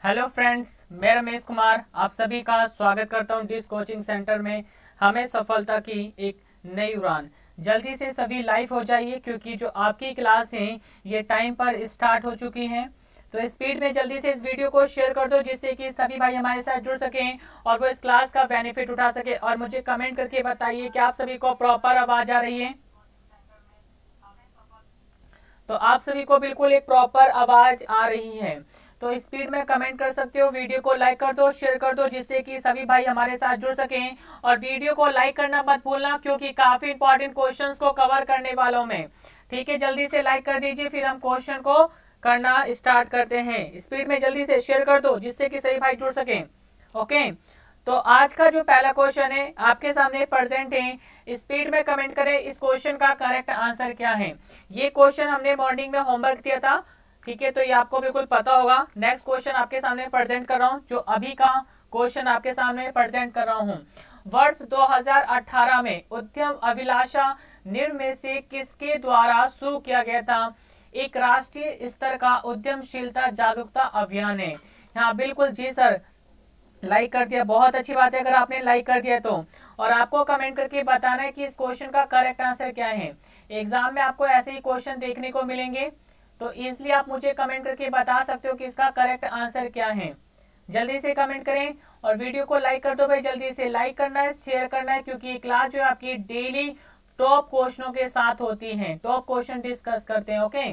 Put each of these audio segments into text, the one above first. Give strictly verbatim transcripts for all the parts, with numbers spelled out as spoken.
Hello friends, मैं रमेश कुमार आप सभी का स्वागत करता हूं डिस कोचिंग सेंटर में। हमें सफलता की एक नई उड़ान। जल्दी से सभी लाइव हो जाइए क्योंकि जो आपकी क्लास है ये टाइम पर स्टार्ट हो चुकी हैं। तो स्पीड में जल्दी से इस वीडियो को शेयर कर दो जिससे कि सभी भाई हमारे साथ जुड़ सकें और वो इस क्लास का बेनिफिट उठा सके। और मुझे कमेंट करके बताइए कि आप सभी को प्रॉपर आवाज आ रही है। तो आप सभी को बिल्कुल एक प्रॉपर आवाज आ रही है तो स्पीड में कमेंट कर सकते हो। वीडियो को लाइक कर दो, शेयर कर दो जिससे कि सभी भाई हमारे साथ जुड़ सकें। और वीडियो को लाइक करना मत भूलना क्योंकि काफी इंपॉर्टेंट क्वेश्चंस को कवर करने वालों में। ठीक है, जल्दी से लाइक कर दीजिए फिर हम क्वेश्चन को करना स्टार्ट करते हैं। स्पीड में जल्दी से शेयर कर दो जिससे कि सभी भाई जुड़ सकें। ओके, तो आज का जो पहला क्वेश्चन है आपके सामने प्रेजेंट है। स्पीड में कमेंट करें इस क्वेश्चन का करेक्ट आंसर क्या है। ये क्वेश्चन हमने मॉर्निंग में होमवर्क दिया था। ठीक है, तो ये आपको बिल्कुल पता होगा। नेक्स्ट क्वेश्चन आपके सामने प्रेजेंट कर रहा हूँ, जो अभी का क्वेश्चन आपके सामने प्रेजेंट कर रहा हूँ। वर्ष दो हज़ार अठारह में उद्यम अभिलाषा निम्न में से किसके द्वारा शुरू किया गया था। एक राष्ट्रीय स्तर का उद्यमशीलता जागरूकता अभियान है। हाँ बिल्कुल जी सर, लाइक कर दिया, बहुत अच्छी बात है अगर आपने लाइक कर दिया तो। और आपको कमेंट करके बताना है कि इस क्वेश्चन का करेक्ट आंसर क्या है। एग्जाम में आपको ऐसे ही क्वेश्चन देखने को मिलेंगे तो इसलिए आप मुझे कमेंट करके बता सकते हो कि इसका करेक्ट आंसर क्या है। जल्दी से कमेंट करें और वीडियो को लाइक कर दो भाई। जल्दी से लाइक करना है, शेयर करना है क्योंकि ये क्लास जो है आपकी डेली टॉप क्वेश्चनों के साथ होती है। टॉप क्वेश्चन डिस्कस करते हैं। ओके,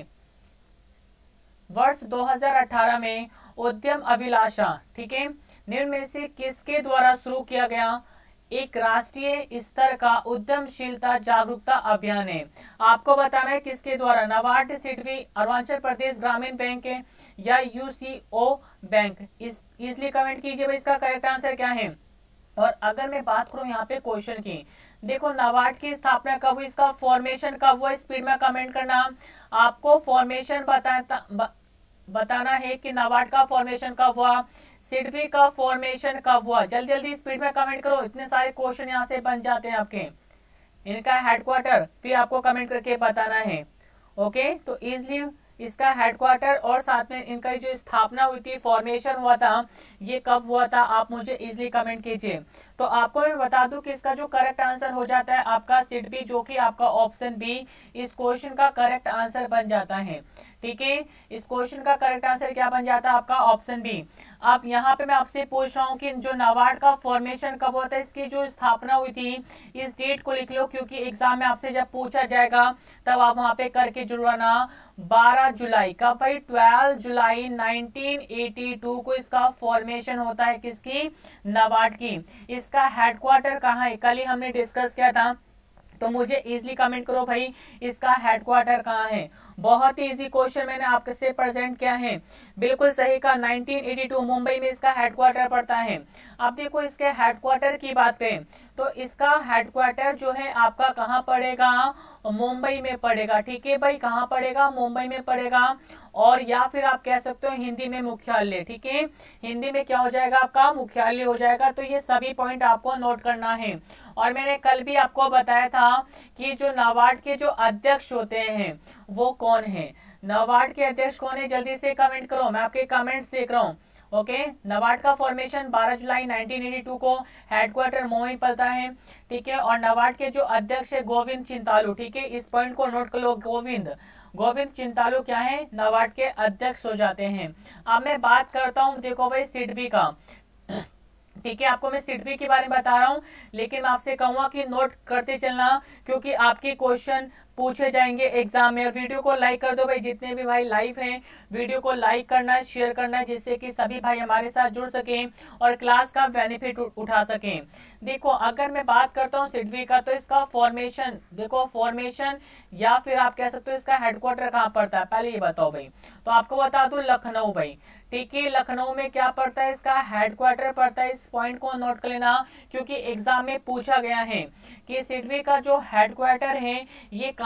वर्ष दो हज़ार अठारह में उद्यम अभिलाषा, ठीक है, निम्न में से किसके द्वारा शुरू किया गया एक राष्ट्रीय स्तर का उद्यमशीलता जागरूकता अभियान है। आपको बताना है किसके द्वारा। नाबार्ड, सिडबी, अरुणाचल प्रदेश ग्रामीण बैंक है या यूसीओ बैंक। इस इजली कमेंट कीजिए भाई इसका करेक्ट आंसर क्या है। और अगर मैं बात करूं यहाँ पे क्वेश्चन की, देखो नाबार्ड की स्थापना कब हुई, इसका फॉर्मेशन कब हुआ, स्पीड में कमेंट करना। आपको फॉर्मेशन बताता ब, बताना है कि नाबार्ड का फॉर्मेशन कब हुआ, सिडबी का फॉर्मेशन कब हुआ। जल्दी जल्दी स्पीड में कमेंट करो, इतने सारे क्वेश्चन यहाँ से बन जाते हैं आपके। इनका हेडक्वार्टर फिर आपको कमेंट करके बताना है। ओके, तो इजली इसका हेडक्वार्टर और साथ में इनका जो स्थापना हुई थी, फॉर्मेशन हुआ था, ये कब हुआ था आप मुझे इजली कमेंट कीजिए। तो आपको मैं बता दूं कि इसका जो करेक्ट आंसर हो जाता है आपका सिडबी, जो कि आपका ऑप्शन बी इस क्वेश्चन का करेक्ट आंसर बन जाता है। ठीक है, इस क्वेश्चन का करेक्ट आंसर क्या बन जाता है आपका ऑप्शन बी। अब यहाँ पे मैं आपसे पूछ रहा हूँ कि जो नाबार्ड का फॉर्मेशन कब होता है, इसकी जो स्थापना हुई थी इस डेट को लिख लो क्योंकि एग्जाम में आपसे जब पूछा जाएगा तब आप वहां पे करके जुड़वाना। बारह जुलाई का भाई, बारह जुलाई नाइनटीन एटी टू को इसका फॉर्मेशन होता है किसकी, नाबार्ड की। इसका हेडक्वार्टर कहाँ है, कल ही हमने डिस्कस किया था, तो मुझे इजीली कमेंट करो भाई इसका हेडक्वार्टर कहाँ है। बहुत ही इजी क्वेश्चन मैंने आपसे प्रेजेंट किया है। बिल्कुल सही का, नाइनटीन एटी टू मुंबई में इसका हेडक्वार्टर पड़ता है। अब देखो इसके हेडक्वार्टर की बात करें तो इसका हेडक्वार्टर जो है आपका कहाँ पड़ेगा, मुंबई में पड़ेगा। ठीक है भाई, कहाँ पड़ेगा, मुंबई में पड़ेगा। और या फिर आप कह सकते हो हिंदी में मुख्यालय। ठीक है, हिंदी में क्या हो जाएगा आपका, मुख्यालय हो जाएगा। तो ये सभी पॉइंट आपको नोट करना है। और मैंने कल भी आपको बताया था कि जो नाबार्ड के जो अध्यक्ष होते हैं वो कौन है, नाबार्ड के अध्यक्ष कौन है, जल्दी से कमेंट करो, मैं आपके कमेंट्स देख रहा हूँ। ओके, नाबार्ड का फॉर्मेशन बारह जुलाई नाइनटीन एटी टू को, हेडक्वार्टर मुंबई पड़ता है। ठीक है, और नाबार्ड के जो अध्यक्ष है गोविंद चिंतालू। ठीक है, इस पॉइंट को नोट कर लो, गोविंद गोविंद चिंतालू क्या है, नाबार्ड के अध्यक्ष हो जाते हैं। अब मैं बात करता हूँ देखो भाई सिडबी का। ठीक है, आपको मैं सिडबी के बारे में बता रहा हूँ लेकिन मैं आपसे कहूंगा कि नोट करते चलना क्योंकि आपके क्वेश्चन पूछे जाएंगे एग्जाम में। और वीडियो को लाइक कर दो भाई, जितने भी भाई लाइव हैं वीडियो को लाइक करना है, शेयर करना है जिससे कि सभी भाई हमारे साथ जुड़ सकें और क्लास का बेनिफिट उठा सकें। देखो अगर मैं बात करता हूँ सिडबी का तो इसका फॉर्मेशन, देखो फॉर्मेशन या फिर आप कह सकते हो इसका हेडक्वार्टर कहाँ पड़ता है, पहले ये बताओ भाई। तो आपको बता दूं लखनऊ भाई। ठीक है, लखनऊ में क्या पड़ता है, इसका हेडक्वार्टर पड़ता है। इस पॉइंट को नोट कर लेना क्योंकि एग्जाम में पूछा गया है कि सिडबी का जो हेडक्वार्टर है ये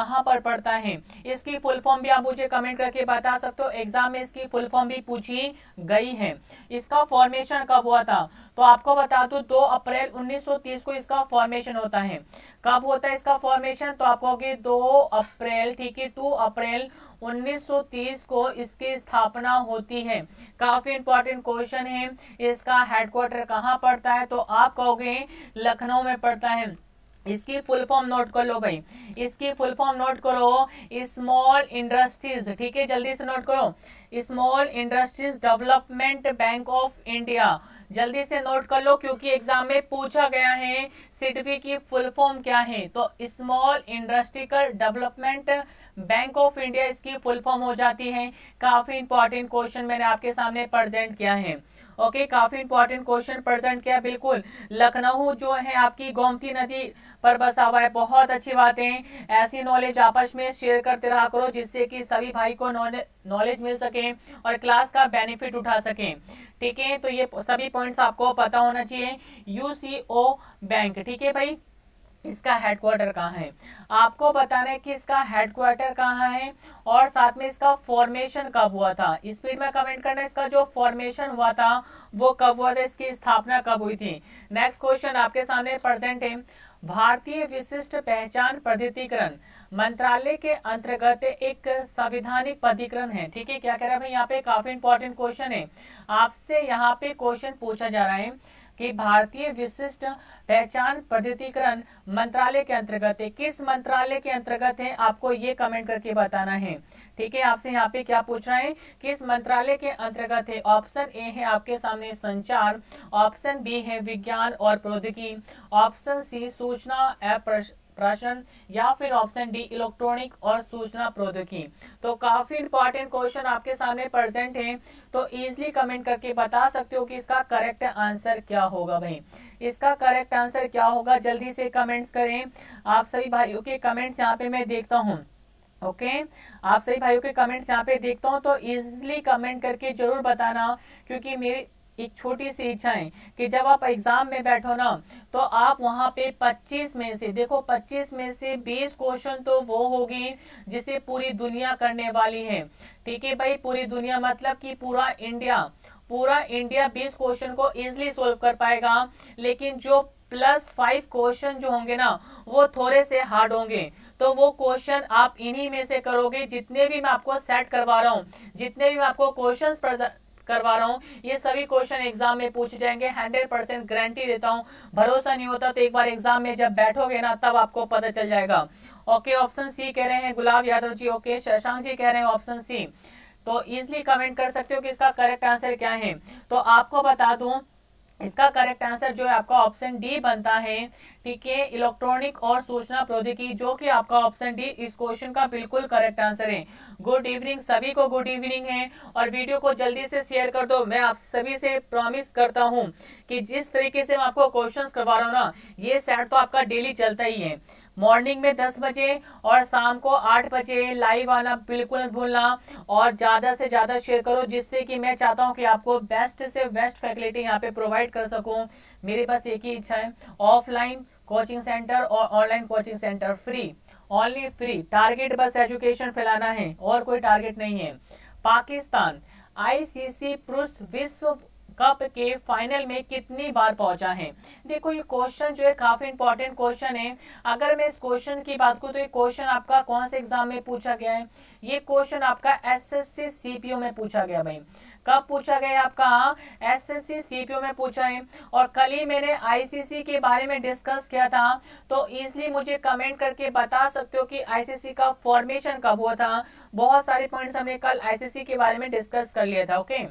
कहाँ पर पड़ता है? इसकी फुल फॉर्म भी आप मुझे कमेंट करके बता सकते हो, एग्जाम में इसकी फुल फॉर्म भी पूछी गई है। इसका फॉर्मेशन कब हुआ था? तो आपको बता दूं दो अप्रैल उन्नीस सौ तीस को इसका फॉर्मेशन होता है। कब होता है इसका फॉर्मेशन? तो आप कहोगे दो अप्रैल, ठीक है, दो अप्रैल उन्नीस सौ तीस को इसकी स्थापना होती है। काफी इंपॉर्टेंट क्वेश्चन है। इसका हेडक्वार्टर कहाँ पड़ता है? तो आप कहोगे लखनऊ में पड़ता है। इसकी फुल फॉर्म नोट कर लो भाई, इसकी फुल फॉर्म नोट करो, स्मॉल इंडस्ट्रीज, ठीक है, जल्दी से नोट करो, small industries development bank of India. जल्दी से नोट कर लो क्योंकि एग्जाम में पूछा गया है सिडबी की फुल फॉर्म क्या है। तो small industrial development bank of India इसकी फुल फॉर्म हो जाती है। काफी इंपॉर्टेंट क्वेश्चन मैंने आपके सामने प्रेजेंट किया है। ओके okay, काफी इंपॉर्टेंट क्वेश्चन प्रेजेंट किया। बिल्कुल, लखनऊ जो है आपकी गोमती नदी पर बसा हुआ है। बहुत अच्छी बातें, ऐसी नॉलेज आपस में शेयर करते रहा करो जिससे कि सभी भाई को नॉलेज मिल सके और क्लास का बेनिफिट उठा सके, ठीक है। तो ये सभी पॉइंट्स आपको पता होना चाहिए। यूसीओ बैंक, ठीक है भाई, इसका हेडक्वार्टर कहाँ है? आपको बताना है कि इसका हेडक्वार्टर कहाँ है और साथ में इसका फॉर्मेशन कब हुआ था। स्पीड में कमेंट करना, इसका जो फॉर्मेशन हुआ था वो कब हुआ था, इसकी स्थापना कब हुई थी। नेक्स्ट क्वेश्चन आपके सामने प्रेजेंट है। भारतीय विशिष्ट पहचान प्राधिकरण मंत्रालय के अंतर्गत एक संवैधानिक प्राधिकरण है, ठीक है। क्या कह रहा है भाई यहाँ पे? काफी इंपॉर्टेंट क्वेश्चन है, आपसे यहाँ पे क्वेश्चन पूछा जा रहा है कि भारतीय विशिष्ट पहचान प्राधिकरण मंत्रालय के अंतर्गत है। किस मंत्रालय के अंतर्गत है आपको ये कमेंट करके बताना है, ठीक है। आपसे यहाँ पे क्या पूछ रहा है, किस मंत्रालय के अंतर्गत है? ऑप्शन ए है आपके सामने संचार, ऑप्शन बी है विज्ञान और प्रौद्योगिकी, ऑप्शन सी सूचना एवं प्रसारण, या फिर ऑप्शन डी इलेक्ट्रॉनिक और सूचना प्रौद्योगिकी। तो काफी इंपॉर्टेंट क्वेश्चन आपके सामने प्रेजेंट है, तो इजीली कमेंट करके बता सकते हो कि इसका करेक्ट आंसर क्या होगा भाई। इसका करेक्ट आंसर क्या होगा, जल्दी से कमेंट्स करें। आप सभी भाइयों के कमेंट्स यहाँ पे मैं देखता हूँ। Okay okay? आप सभी भाइयों के कमेंट्स यहाँ पे देखता हूँ, तो इजीली कमेंट करके जरूर बताना, क्योंकि मेरी एक छोटी सी इच्छा है कि जब आप एग्जाम में बैठो ना तो आप वहां पे पच्चीस में से, देखो पच्चीस में से बीस क्वेश्चन तो वो होगी जिसे पूरी दुनिया करने वाली है, ठीक है भाई। पूरी दुनिया मतलब कि पूरा इंडिया, पूरा इंडिया बीस क्वेश्चन को इजीली सोल्व कर पाएगा। लेकिन जो प्लस फाइव क्वेश्चन जो होंगे ना वो थोड़े से हार्ड होंगे, तो वो क्वेश्चन आप इन्हीं में से करोगे। जितने भी मैं आपको सेट करवा रहा हूँ, जितने भी मैं आपको क्वेश्चंस करवा रहा हूँ, ये सभी क्वेश्चन एग्जाम में पूछे जाएंगे। हंड्रेड परसेंट गारंटी देता हूँ। भरोसा नहीं होता तो एक बार एग्जाम में जब बैठोगे ना तब आपको पता चल जाएगा। ओके, ऑप्शन सी कह रहे हैं गुलाब यादव जी। ओके, शशांक जी कह रहे हैं ऑप्शन सी। तो इजिली कमेंट कर सकते हो कि इसका करेक्ट आंसर क्या है। तो आपको बता दूं इसका करेक्ट आंसर जो है आपका ऑप्शन डी बनता है, ठीक है, इलेक्ट्रॉनिक और सूचना प्रौद्योगिकी, जो कि आपका ऑप्शन डी इस क्वेश्चन का बिल्कुल करेक्ट आंसर है। गुड इवनिंग, सभी को गुड इवनिंग है और वीडियो को जल्दी से शेयर कर दो। मैं आप सभी से प्रॉमिस करता हूं कि जिस तरीके से मैं आपको क्वेश्चंस करवा रहा हूं ना, ये सेट तो आपका डेली चलता ही है। मॉर्निंग में दस बजे और शाम को आठ बजे लाइव आना बिल्कुल मत भूलना और ज़्यादा से ज़्यादा शेयर करो, जिससे कि मैं चाहता हूं कि आपको बेस्ट से बेस्ट फैसिलिटी यहां पे प्रोवाइड कर सकूं। मेरे पास एक ही इच्छा है, ऑफलाइन कोचिंग सेंटर और online coaching centre free, only free. Target बस एजुकेशन फैलाना है और कोई टारगेट नहीं है। पाकिस्तान आईसीसी पुरुष विश्व कप के फाइनल में कितनी बार पहुंचा है? देखो ये क्वेश्चन जो है काफी इंपॉर्टेंट क्वेश्चन है। अगर मैं इस क्वेश्चन की बात करूं तो ये क्वेश्चन आपका कौन से एग्जाम में पूछा गया है? ये क्वेश्चन आपका एसएससी सीपीओ में पूछा गया भाई। कब पूछा गया आपका? एसएससी सीपीओ में पूछा है। और कल ही मैंने आईसीसी के बारे में डिस्कस किया था, तो इजिली मुझे कमेंट करके बता सकते हो कि आईसीसी का फॉर्मेशन कब हुआ था। बहुत सारे पॉइंट्स हमने कल आईसीसी के बारे में डिस्कस कर लिया था। ओके,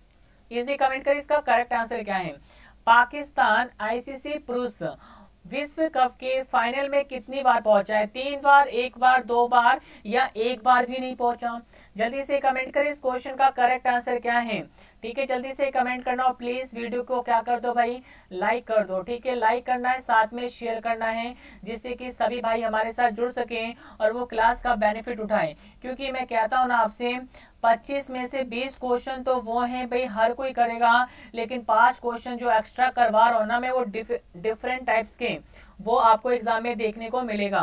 इजिली कमेंट करें इसका करेक्ट आंसर क्या है। पाकिस्तान आईसीसी पुरुष विश्व कप के फाइनल में कितनी बार पहुंचा है? तीन बार, एक बार, दो बार या एक बार भी नहीं पहुंचा? जल्दी से कमेंट करें इस क्वेश्चन का करेक्ट आंसर क्या है। ठीक है, जल्दी से कमेंट करना और प्लीज वीडियो को क्या कर दो भाई, लाइक कर दो। ठीक है, लाइक करना है, साथ में शेयर करना है, जिससे कि सभी भाई हमारे साथ जुड़ सकें और वो क्लास का बेनिफिट उठाएं। क्योंकि मैं कहता हूं ना आपसे, पच्चीस में से बीस क्वेश्चन तो वो हैं भाई हर कोई करेगा, लेकिन पांच क्वेश्चन जो एक्स्ट्रा करवा रहा हूं ना मैं, वो डिफरेंट टाइप्स के वो आपको एग्जाम में देखने को मिलेगा।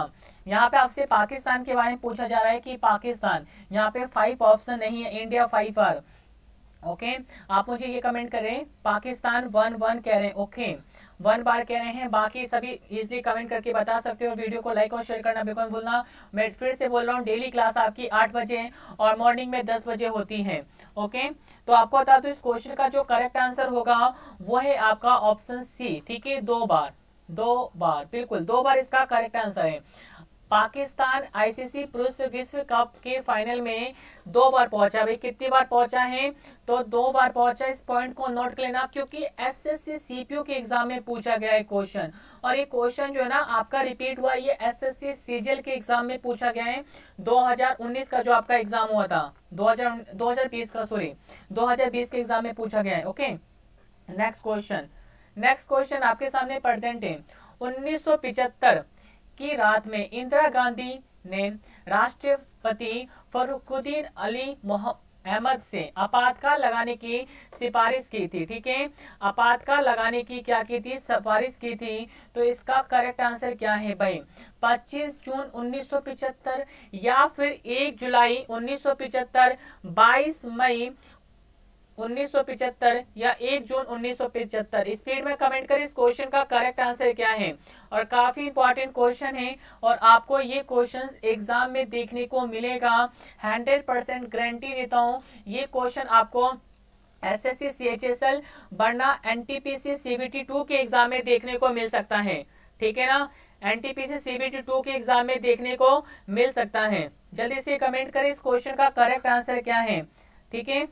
यहाँ पे आपसे पाकिस्तान के बारे में पूछा जा रहा है कि पाकिस्तान, यहाँ पे फाइव ऑप्शन नहीं है, India five R. Okay okay? आप मुझे ये कमेंट करें, पाकिस्तान वन वन कह रहे हैं, ओके okay? वन बार कह रहे हैं, बाकी सभी इजीली कमेंट करके बता सकते हो। वीडियो को लाइक और शेयर करना बिल्कुल भूलना। मैं फिर से बोल रहा हूँ, डेली क्लास आपकी आठ बजे और मॉर्निंग में दस बजे होती है। Okay okay? तो आपको बता दो, इस क्वेश्चन का जो करेक्ट आंसर होगा वो है आपका ऑप्शन सी। ठीक है, दो बार, दो बार, बिल्कुल दो बार इसका करेक्ट आंसर है। पाकिस्तान आईसीसी पुरुष विश्व कप के फाइनल में दो बार पहुंचा। भाई कितनी बार पहुंचा है? तो दो बार पहुंचा। इस पॉइंट को नोट कर लेना, क्योंकि एसएससी सीपीयू के एग्जाम में पूछा गया है क्वेश्चन, और ये क्वेश्चन जो है ना आपका रिपीट हुआ। ये एसएससी सीजीएल के एग्जाम में पूछा गया है, दो हज़ार उन्नीस का जो आपका एग्जाम हुआ था, दो हज़ार बीस का, सॉरी दो हज़ार बीस के एग्जाम में पूछा गया है। Okay, next question. Next question आपके सामने प्रेजेंट है। उन्नीस सौ पिछहत्तर की रात में इंदिरा गांधी ने राष्ट्रपति फखरुद्दीन अली अहमद से आपातकाल लगाने की सिफारिश की थी। ठीक है, आपातकाल लगाने की क्या की थी? सिफारिश की थी। तो इसका करेक्ट आंसर क्या है भाई? पच्चीस जून उन्नीस सौ पिछहत्तर, या फिर एक जुलाई उन्नीस सौ पिछहत्तर, बाईस मई उन्नीस सौ पिछहत्तर, या एक जून उन्नीस सौ पिछहत्तर। स्पीड में कमेंट करें इस क्वेश्चन का करेक्ट आंसर क्या है। और काफी इंपॉर्टेंट क्वेश्चन है, और आपको ये क्वेश्चन एग्जाम में देखने को मिलेगा। हंड्रेड परसेंट गारंटी देता हूँ, ये क्वेश्चन आपको एसएससी सीएचएसएल वरना एनटीपीसी सीबीटी टू के एग्जाम में देखने को मिल सकता है। ठीक है ना, एनटीपीसी सीबीटी टू के एग्जाम में देखने को मिल सकता है। जल्दी से कमेंट करें इस क्वेश्चन का करेक्ट आंसर क्या है। ठीक है,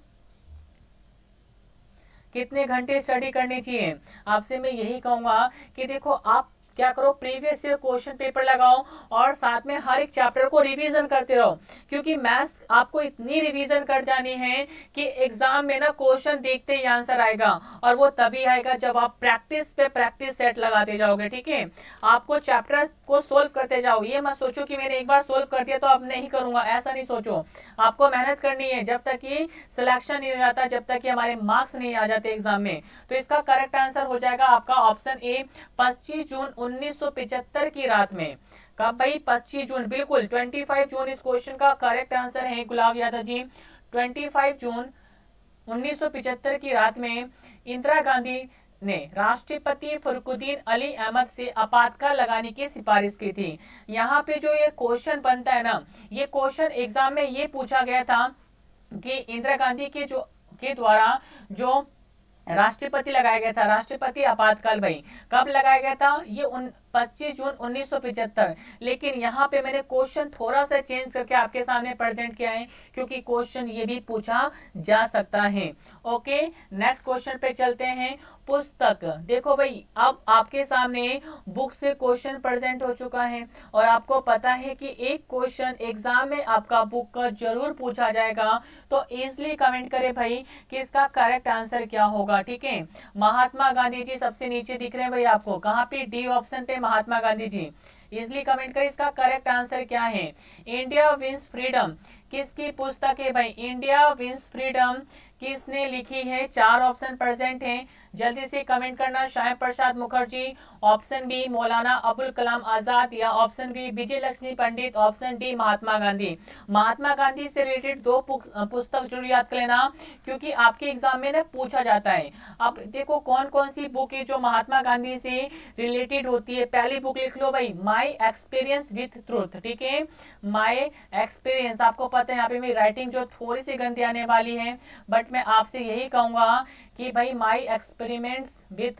कितने घंटे स्टडी करनी चाहिए? आपसे मैं यही कहूंगा कि देखो, आप क्या करो, प्रीवियस ईयर क्वेश्चन पेपर लगाओ और साथ में हर एक चैप्टर को रिवीजन करते रहो, क्योंकि मैथ्स आपको इतनी रिवीजन कर जानी है कि एग्जाम में ना क्वेश्चन देखते ही आंसर आएगा, और वो तभी आएगा जब आप प्रैक्टिस पे प्रैक्टिस सेट लगाते जाओगे। ठीक है, आपको चैप्टर को सोल्व करते जाओ। ये मत सोचो कि मैंने एक बार सोल्व कर दिया तो अब नहीं करूंगा, ऐसा नहीं सोचो। आपको मेहनत करनी है जब तक कि सिलेक्शन नहीं हो जाता, जब तक कि हमारे मार्क्स नहीं आ जाते एग्जाम में। तो इसका करेक्ट आंसर हो जाएगा आपका ऑप्शन ए, पच्चीस जून उन्नीस सौ पिछहत्तर की रात में। कब भाई? पच्चीस जून, बिल्कुल पच्चीस जून इस क्वेश्चन का करेक्ट आंसर है गुलाब यादव जी। पच्चीस जून उन्नीस सौ पिछहत्तर की रात में इंदिरा गांधी ने राष्ट्रपति फखरुद्दीन अली अहमद से आपातकाल लगाने की सिफारिश की थी। यहाँ पे जो ये क्वेश्चन बनता है ना, ये क्वेश्चन एग्जाम में ये पूछा गया था कि इंदिरा गांधी के जो के द्वारा जो राष्ट्रपति लगाया गया था, राष्ट्रपति आपातकाल भाई कब लगाया गया था? ये उन पच्चीस जून उन्नीस सौ पिछहत्तर। लेकिन यहाँ पे मैंने क्वेश्चन थोड़ा सा चेंज करके आपके सामने प्रेजेंट किया है, क्योंकि क्वेश्चन ये भी पूछा जा सकता है। ओके, नेक्स्ट क्वेश्चन पे चलते हैं। पुस्तक, देखो भाई अब आपके सामने बुक से क्वेश्चन प्रेजेंट हो चुका है, और आपको पता है कि एक क्वेश्चन एग्जाम में आपका बुक का जरूर पूछा जाएगा। तो इजिली कमेंट करें भाई कि इसका करेक्ट आंसर क्या होगा। ठीक है, महात्मा गांधी जी सबसे नीचे दिख रहे हैं भाई आपको, कहाँ पे? डी ऑप्शन पे महात्मा गांधी जी। इजिली कमेंट करें इसका करेक्ट आंसर क्या है। इंडिया विंस फ्रीडम किसकी पुस्तक है भाई? इंडिया विंस फ्रीडम किसने लिखी है? चार ऑप्शन प्रेजेंट हैं, जल्दी से कमेंट करना। श्याम प्रसाद मुखर्जी, ऑप्शन बी मौलाना अबुल कलाम आजाद, या option B Vijay Lakshmi Pandit, option D Mahatma Gandhi. Mahatma Gandhi से रिलेटेड दो पुस्तक जरूर याद कर लेना, क्योंकि आपके एग्जाम में ना पूछा जाता है। अब देखो कौन कौन सी बुक है जो महात्मा गांधी से रिलेटेड होती है। पहली बुक लिख लो भाई, माई एक्सपीरियंस विथ ट्रूथ। ठीक है, माई एक्सपीरियंस। आपको पता है यहाँ पे मेरी राइटिंग जो थोड़ी सी गंदी आने वाली है, बट मैं आपसे यही कहूंगा कि भाई माई एक्सपेरिमेंट्स विथ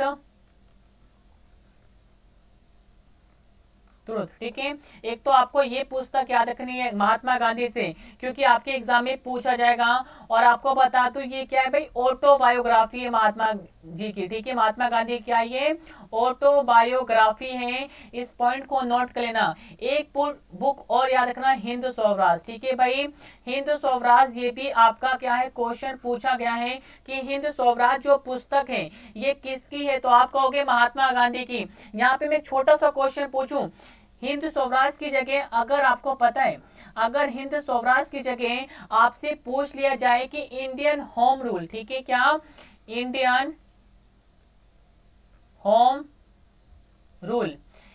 ट्रूथ। ठीक है, एक तो आपको ये पुस्तक याद रखनी है महात्मा गांधी से, क्योंकि आपके एग्जाम में पूछा जाएगा। और आपको बता दूं ये क्या है भाई? ऑटोबायोग्राफी है महात्मा जी की। ठीक है, महात्मा गांधी क्या ये ऑटोबायोग्राफी है। इस पॉइंट को नोट कर लेना। एक बुक और याद रखना, हिंद स्वराज। ठीक है भाई, हिंद स्वराज ये भी आपका क्या है? क्वेश्चन पूछा गया है कि हिंद स्वराज जो पुस्तक है ये किसकी है? तो आप कहोगे महात्मा गांधी की। यहाँ पे मैं छोटा सा क्वेश्चन पूछूं, हिंद स्वराज की जगह अगर आपको पता है, अगर हिंद स्वराज की जगह आपसे पूछ लिया जाए कि इंडियन होम रूल, ठीक है क्या? Indian home rule,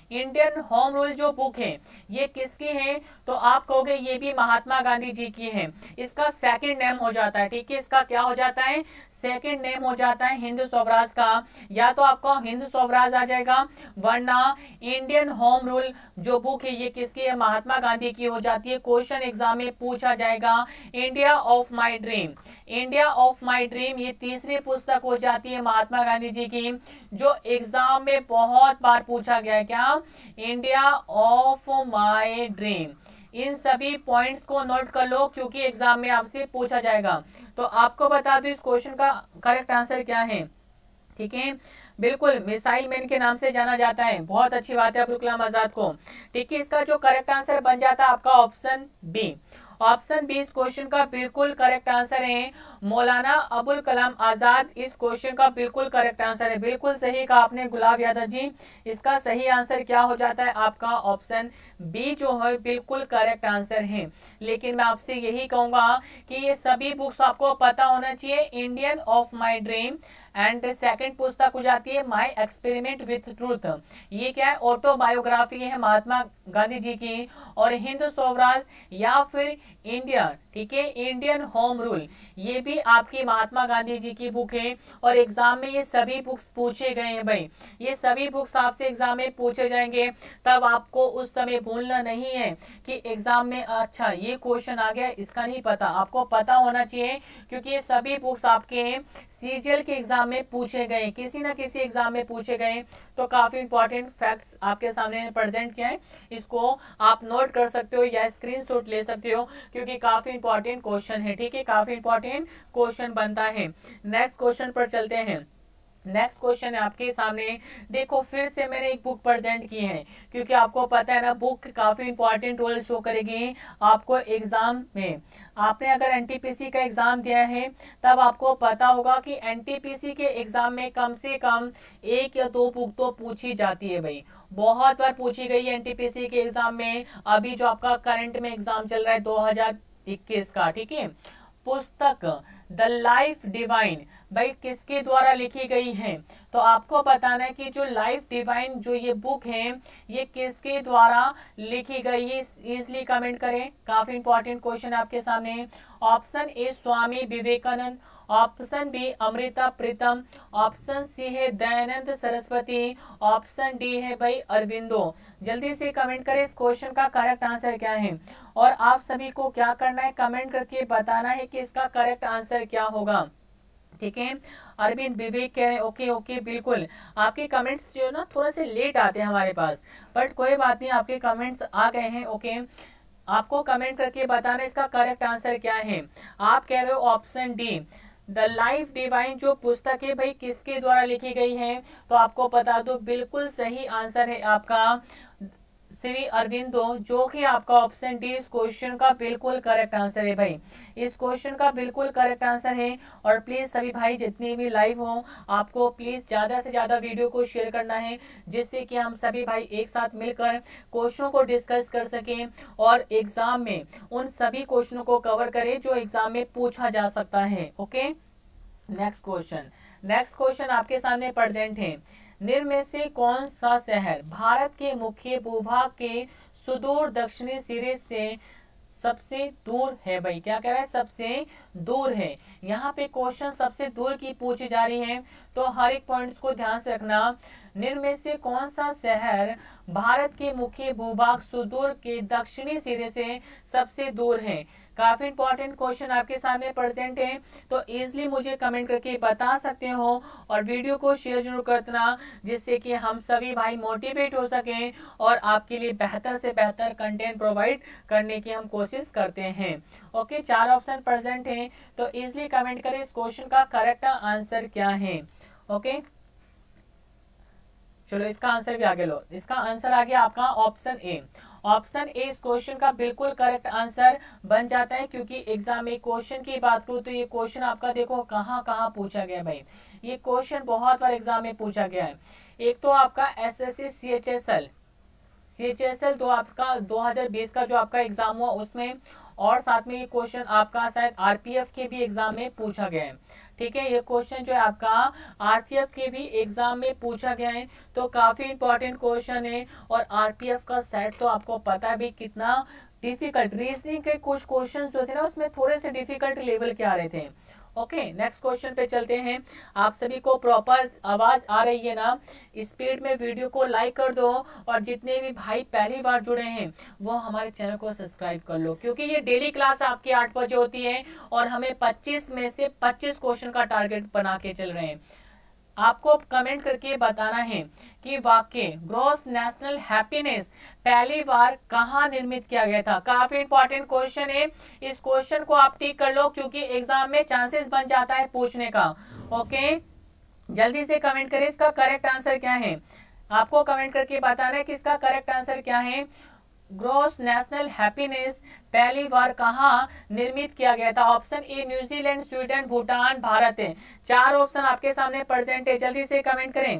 Indian home rule जो बुक है ये किसकी है, तो आप कहोगे ये भी महात्मा गांधी जी की है। इसका सेकंड नेम हो जाता है, ठीक है, इसका क्या हो जाता है, सेकंड नेम हो जाता है हिंद स्वराज का। या तो आपका हिंद स्वराज आ जाएगा, वरना इंडियन होम रूल जो बुक है ये किसकी है, महात्मा गांधी की हो जाती है। क्वेश्चन एग्जाम में पूछा जाएगा India of my dream, India of my dream ये तीसरी पुस्तक हो जाती है महात्मा गांधी जी की, जो एग्जाम में बहुत बार पूछा गया है। क्या, इंडिया ऑफ माई ड्रीम। इन सभी पॉइंट्स को नोट कर लो क्योंकि एग्जाम में आपसे पूछा जाएगा। तो आपको बता दो इस क्वेश्चन का करेक्ट आंसर क्या है, ठीक है, बिल्कुल मिसाइल मैन के नाम से जाना जाता है। बहुत अच्छी बात है अब्दुल कलाम आजाद को, ठीक है। इसका जो करेक्ट आंसर बन जाता है आपका ऑप्शन बी। ऑप्शन बी इस क्वेश्चन का बिल्कुल करेक्ट आंसर है, मौलाना अबुल कलाम आजाद इस क्वेश्चन का बिल्कुल करेक्ट आंसर है। बिल्कुल सही कहा आपने गुलाब यादव जी, इसका सही आंसर क्या हो जाता है आपका ऑप्शन बी जो है बिल्कुल करेक्ट आंसर है। लेकिन मैं आपसे यही कहूंगा कि ये सभी बुक्स आपको पता होना चाहिए, Indian of my dream and second पुस्तक हो जाती है माय एक्सपेरिमेंट विथ ट्रूथ, ये क्या है, ऑटोबायोग्राफी है महात्मा गांधी जी की। और हिंद स्वराज या फिर इंडिया, ठीक है, इंडियन होम रूल ये भी आपकी महात्मा गांधी जी की बुक है। और एग्जाम में ये सभी बुक्स पूछे गए हैं भाई, ये सभी बुक्स आपसे एग्जाम में पूछे जाएंगे, तब आपको उस समय भूलना नहीं है कि एग्जाम में अच्छा ये क्वेश्चन आ गया, इसका नहीं पता, आपको पता होना चाहिए क्योंकि ये सभी बुक्स आपके सीजीएल के एग्जाम में पूछे गए, किसी ना किसी एग्जाम में पूछे गए। तो काफी इंपॉर्टेंट फैक्ट्स आपके सामने प्रेजेंट किया है, इसको आप नोट कर सकते हो या स्क्रीनशॉट ले सकते हो क्योंकि काफी इंपॉर्टेंट क्वेश्चन है, ठीक है, काफी इंपॉर्टेंट क्वेश्चन बनता है। नेक्स्ट क्वेश्चन पर चलते हैं। नेक्स्ट क्वेश्चन है आपके सामने, देखो फिर से मैंने एक बुक प्रेजेंट की है क्योंकि आपको पता है ना बुक काफी इंपॉर्टेंट रोल शो करेगी आपको एग्जाम में। आपने अगर एनटीपीसी का एग्जाम दिया है तब आपको पता होगा कि एनटीपीसी के एग्जाम में कम से कम एक या दो बुक तो पूछी जाती है भाई, बहुत बार पूछी गई है एनटीपीसी के एग्जाम में। अभी जो आपका करंट में एग्जाम चल रहा है दो हजार इक्कीस का, ठीक है, पुस्तक द लाइफ डिवाइन भाई किसके द्वारा लिखी गई है, तो आपको बताना है कि जो लाइफ डिवाइन जो ये बुक है ये किसके द्वारा लिखी गई है, इजीली कमेंट करें, काफी इंपॉर्टेंट क्वेश्चन आपके सामने। Option A Swami Vivekananda, option B Amrita Pritam, option C है दयानंद सरस्वती, ऑप्शन डी है भाई अरविंदो। जल्दी से कमेंट करें इस क्वेश्चन का करेक्ट आंसर क्या है। और आप सभी को क्या करना है, कमेंट करके बताना है कि इसका करेक्ट आंसर क्या होगा, ठीक है। अरविंद विवेक कह रहे हैं ओके ओके, बिल्कुल आपके कमेंट्स जो है ना थोड़ा से लेट आते हैं हमारे पास, बट कोई बात नहीं, आपके कमेंट्स आ गए हैं, ओके। आपको कमेंट करके बताना इसका करेक्ट आंसर क्या है। आप कह रहे हो option D the life divine जो पुस्तक है भाई किसके द्वारा लिखी गई है, तो आपको बता दो बिल्कुल सही आंसर है आपका श्री अरविंदो, जो कि आपका ऑप्शन डी इस क्वेश्चन का बिल्कुल करेक्ट आंसर है भाई, इस क्वेश्चन का बिल्कुल करेक्ट आंसर है। और प्लीज सभी भाई जितने भी लाइव हो आपको प्लीज ज्यादा से ज्यादा वीडियो को शेयर करना है जिससे कि हम सभी भाई एक साथ मिलकर क्वेश्चनों को डिस्कस कर सकें और एग्जाम में उन सभी क्वेश्चनों को कवर करें जो एग्जाम में पूछा जा सकता है, okay. Next question, next question आपके सामने प्रेजेंट है, निम्न में से कौन सा शहर भारत के मुख्य भूभाग के सुदूर दक्षिणी सिरे से सबसे दूर है भाई, क्या कह रहा है, सबसे दूर है। यहाँ पे क्वेश्चन सबसे दूर की पूछी जा रही है, तो हर एक पॉइंट को ध्यान से रखना। निम्न में से कौन सा शहर भारत के मुख्य भूभाग सुदूर के दक्षिणी सिरे से सबसे दूर है, काफी इंपॉर्टेंट क्वेश्चन आपके सामने प्रेजेंट है, तो इजीली मुझे कमेंट करके बता सकते हो और वीडियो को शेयर जरूर करना जिससे कि हम सभी भाई मोटिवेट हो सकें और आपके लिए बेहतर से बेहतर कंटेंट प्रोवाइड करने की हम कोशिश करते हैं, ओके। चार ऑप्शन प्रेजेंट हैं, तो इजीली कमेंट करें इस क्वेश्चन का करेक्ट आंसर क्या है, ओके। चलो इसका आंसर भी आगे लो, इसका आंसर आ गया आपका ऑप्शन ए। ऑप्शन ए इस क्वेश्चन का बिल्कुल करेक्ट आंसर बन जाता है क्योंकि एग्जाम में क्वेश्चन की बात करूं तो ये क्वेश्चन आपका देखो कहां कहां पूछा गया भाई, ये क्वेश्चन बहुत बार एग्जाम में पूछा गया है। एक तो आपका एसएससी सीएचएसएल सीएचएसएल दो आपका दो हज़ार बीस का जो आपका एग्जाम हुआ उसमें, और साथ में ये क्वेश्चन आपका शायद आरपीएफ के भी एग्जाम में पूछा गया है। ठीक है, ये क्वेश्चन जो है आपका आरपीएफ के भी एग्जाम में पूछा गया है, तो काफी इंपॉर्टेंट क्वेश्चन है। और आरपीएफ का सेट तो आपको पता भी कितना डिफिकल्ट, रीजनिंग के कुछ क्वेश्चन जो थे ना उसमें थोड़े से डिफिकल्ट लेवल के आ रहे थे। ओके, नेक्स्ट क्वेश्चन पे चलते हैं। आप सभी को प्रॉपर आवाज आ रही है ना? स्पीड में वीडियो को लाइक कर दो, और जितने भी भाई पहली बार जुड़े हैं वो हमारे चैनल को सब्सक्राइब कर लो, क्योंकि ये डेली क्लास आपकी आठ बजे होती है और हमें पच्चीस में से पच्चीस क्वेश्चन का टारगेट बना के चल रहे हैं। आपको कमेंट करके बताना है कि वाक्य ग्रॉस नेशनल हैप्पीनेस पहली बार कहां निर्मित किया गया था। काफी इंपॉर्टेंट क्वेश्चन है, इस क्वेश्चन को आप टिक कर लो, क्योंकि एग्जाम में चांसेस बन जाता है पूछने का। ओके, जल्दी से कमेंट करें इसका करेक्ट आंसर क्या है। आपको कमेंट करके बताना है कि इसका करेक्ट आंसर क्या है। ग्रॉस नेशनल हैप्पीनेस पहली बार कहां निर्मित किया गया था? Option A New Zealand, Sweden, Bhutan, Bharat है। चार ऑप्शन आपके सामने प्रेजेंट है, जल्दी से कमेंट करें।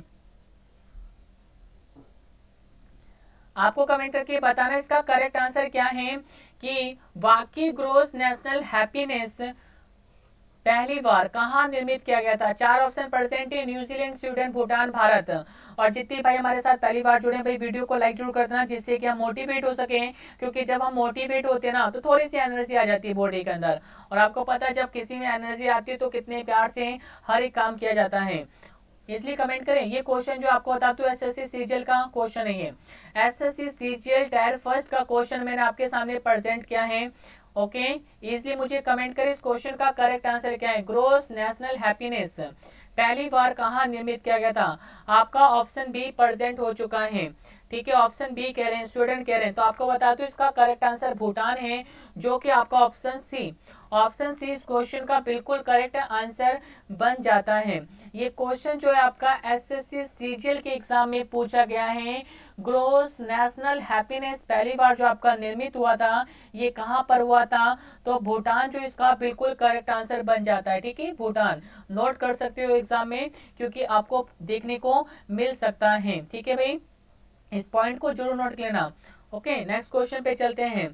आपको कमेंट करके बताना इसका करेक्ट आंसर क्या है कि वाकई ग्रॉस नेशनल हैप्पीनेस पहली बार कहां निर्मित किया गया था। चार ऑप्शन प्रेजेंट है, न्यूजीलैंड, स्वीडन, भूटान, भारत। और जितने भाई हमारे साथ पहली बार जुड़े भाई वीडियो को लाइक जरूर कर देना, जिससे कि हम मोटिवेट हो सके, क्योंकि जब हम मोटिवेट होते हैं ना तो थोड़ी सी एनर्जी आ जाती है बॉडी के अंदर। और आपको पता है जब किसी में एनर्जी आती है तो कितने प्यार से हर एक काम किया जाता है, इसलिए कमेंट करें। ये क्वेश्चन जो आपको बता दूं एसएससी सीजीएल का क्वेश्चन है, ये एसएससी सीजीएल टायर फर्स्ट का क्वेश्चन मैंने आपके सामने प्रेजेंट किया है। ओके, इसलिए मुझे कमेंट करें इस क्वेश्चन का करेक्ट आंसर क्या है। ग्रॉस नेशनल हैप्पीनेस पहली बार कहां निर्मित किया गया था? आपका ऑप्शन बी प्रेजेंट हो चुका है। ठीक है, ऑप्शन बी कह रहे हैं, स्वीडन कह रहे हैं, तो आपको बता दूं इसका करेक्ट आंसर भूटान है, जो कि आपका ऑप्शन सी ऑप्शन सी इस क्वेश्चन का बिल्कुल करेक्ट आंसर बन जाता है। ये क्वेश्चन जो है आपका एसएससी सीजीएल के एग्जाम में पूछा गया है। ग्रॉस नेशनल हैप्पीनेस पहली बार जो आपका निर्मित हुआ था ये कहां पर हुआ था? तो भूटान जो इसका बिल्कुल करेक्ट आंसर बन जाता है। ठीक है, भूटान नोट कर सकते हो एग्जाम में, क्योंकि आपको देखने को मिल सकता है। ठीक है भाई, इस पॉइंट को जरूर नोट कर लेना। ओके, नेक्स्ट क्वेश्चन पे चलते हैं।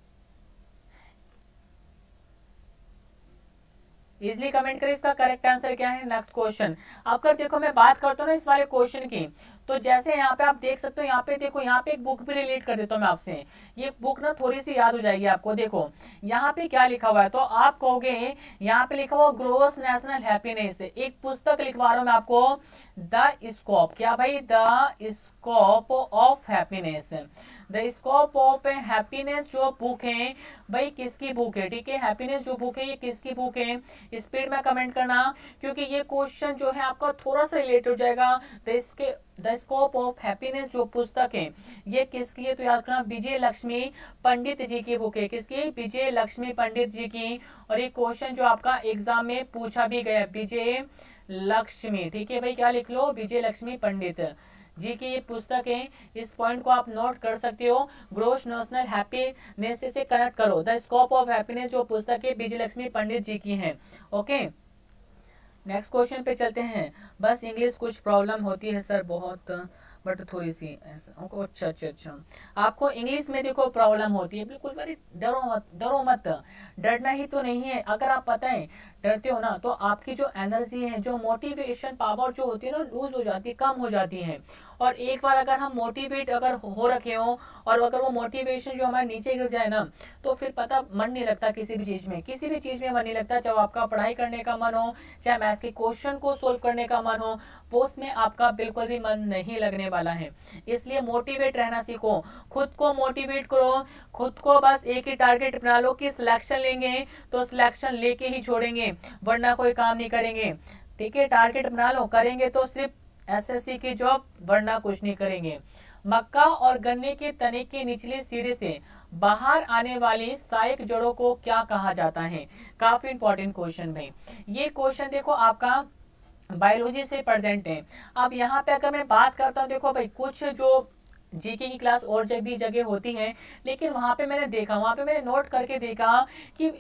इजिली कमेंट करें इसका करेक्ट आंसर क्या है। नेक्स्ट क्वेश्चन, अगर देखो मैं बात करता हूँ ना इस वाले क्वेश्चन की, तो जैसे यहाँ पे आप देख सकते हो, यहाँ पे देखो, यहाँ पे एक बुक भी रिलेट कर देता हूँ मैं आपसे। ये बुक ना थोड़ी सी याद हो जाएगी आपको। देखो यहाँ पे क्या लिखा हुआ है, तो आप कहोगे यहाँ पे लिखा हुआ ग्रॉस नेशनल हैप्पीनेस। एक पुस्तक लिखवा रहा हूँ मैं आपको, द स्कोप, क्या भाई, the scope of happiness. The scope of happiness जो बुक है भाई किसकी बुक है? ठीक है, हैप्पीनेस जो बुक है ये किसकी बुक है? स्पीड में कमेंट करना, क्योंकि ये क्वेश्चन जो है आपका थोड़ा सा रिलेट हो जाएगा। तो इसके द स्कोप ऑफ हैप्पीनेस जो पुस्तक है ये किसकी है? तो याद रखना विजय लक्ष्मी पंडित जी की बुक है। किसकी? विजय लक्ष्मी पंडित जी की। और ये क्वेश्चन जो आपका एग्जाम में पूछा भी गया, विजय लक्ष्मी। ठीक है भाई, क्या लिख लो? विजय लक्ष्मी पंडित जी की ये पुस्तक है। इस पॉइंट को आप नोट कर सकते हो। ग्रॉस नेशनल हैप्पीनेस से कनेक्ट करो। द स्कोप ऑफ हैप्पीनेस जो पुस्तक है विजय लक्ष्मी पंडित जी की है। ओके, नेक्स्ट क्वेश्चन पे चलते हैं। बस इंग्लिश कुछ प्रॉब्लम होती है सर बहुत, बट थोड़ी सी ऐसा। अच्छा अच्छा अच्छा, आपको इंग्लिश में देखो प्रॉब्लम होती है, बिल्कुल मेरी डरो मत, डरो मत। डरना ही तो नहीं है। अगर आप पता है डरते हो ना तो आपकी जो एनर्जी है, जो मोटिवेशन पावर जो होती है ना लूज हो जाती है, कम हो जाती है। और एक बार अगर हम मोटिवेट अगर हो रखे हो और अगर वो मोटिवेशन जो हमारे नीचे गिर जाए ना, तो फिर पता मन नहीं लगता किसी भी चीज में, किसी भी चीज में मन नहीं लगता। चाहे आपका पढ़ाई करने का मन हो, चाहे मैथ्स के क्वेश्चन को सोल्व करने का मन हो, वो उसमें आपका बिल्कुल भी मन नहीं लगने वाला है। इसलिए मोटिवेट रहना सीखो, खुद को मोटिवेट करो, खुद को बस एक ही टारगेट बना लो कि सिलेक्शन लेंगे तो सिलेक्शन लेके ही छोड़ेंगे, वरना कोई काम नहीं करेंगे। ठीक है, टारगेट बना लो, करेंगे तो सिर्फ एसएससी की जॉब, वरना कुछ नहीं करेंगे। मक्का और गन्ने के तने के निचले सिरे से बाहर आने वाली सहायक जड़ों को क्या कहा जाता है? काफी इंपॉर्टेंट क्वेश्चन भाई। ये क्वेश्चन देखो आपका बायोलॉजी से प्रेजेंट है। अब यहाँ पे अगर मैं बात करता हूँ, देखो भाई कुछ जो जीके की क्लास और जगह भी जगह होती है, लेकिन वहां पे मैंने देखा, वहां पे मैंने नोट करके देखा कि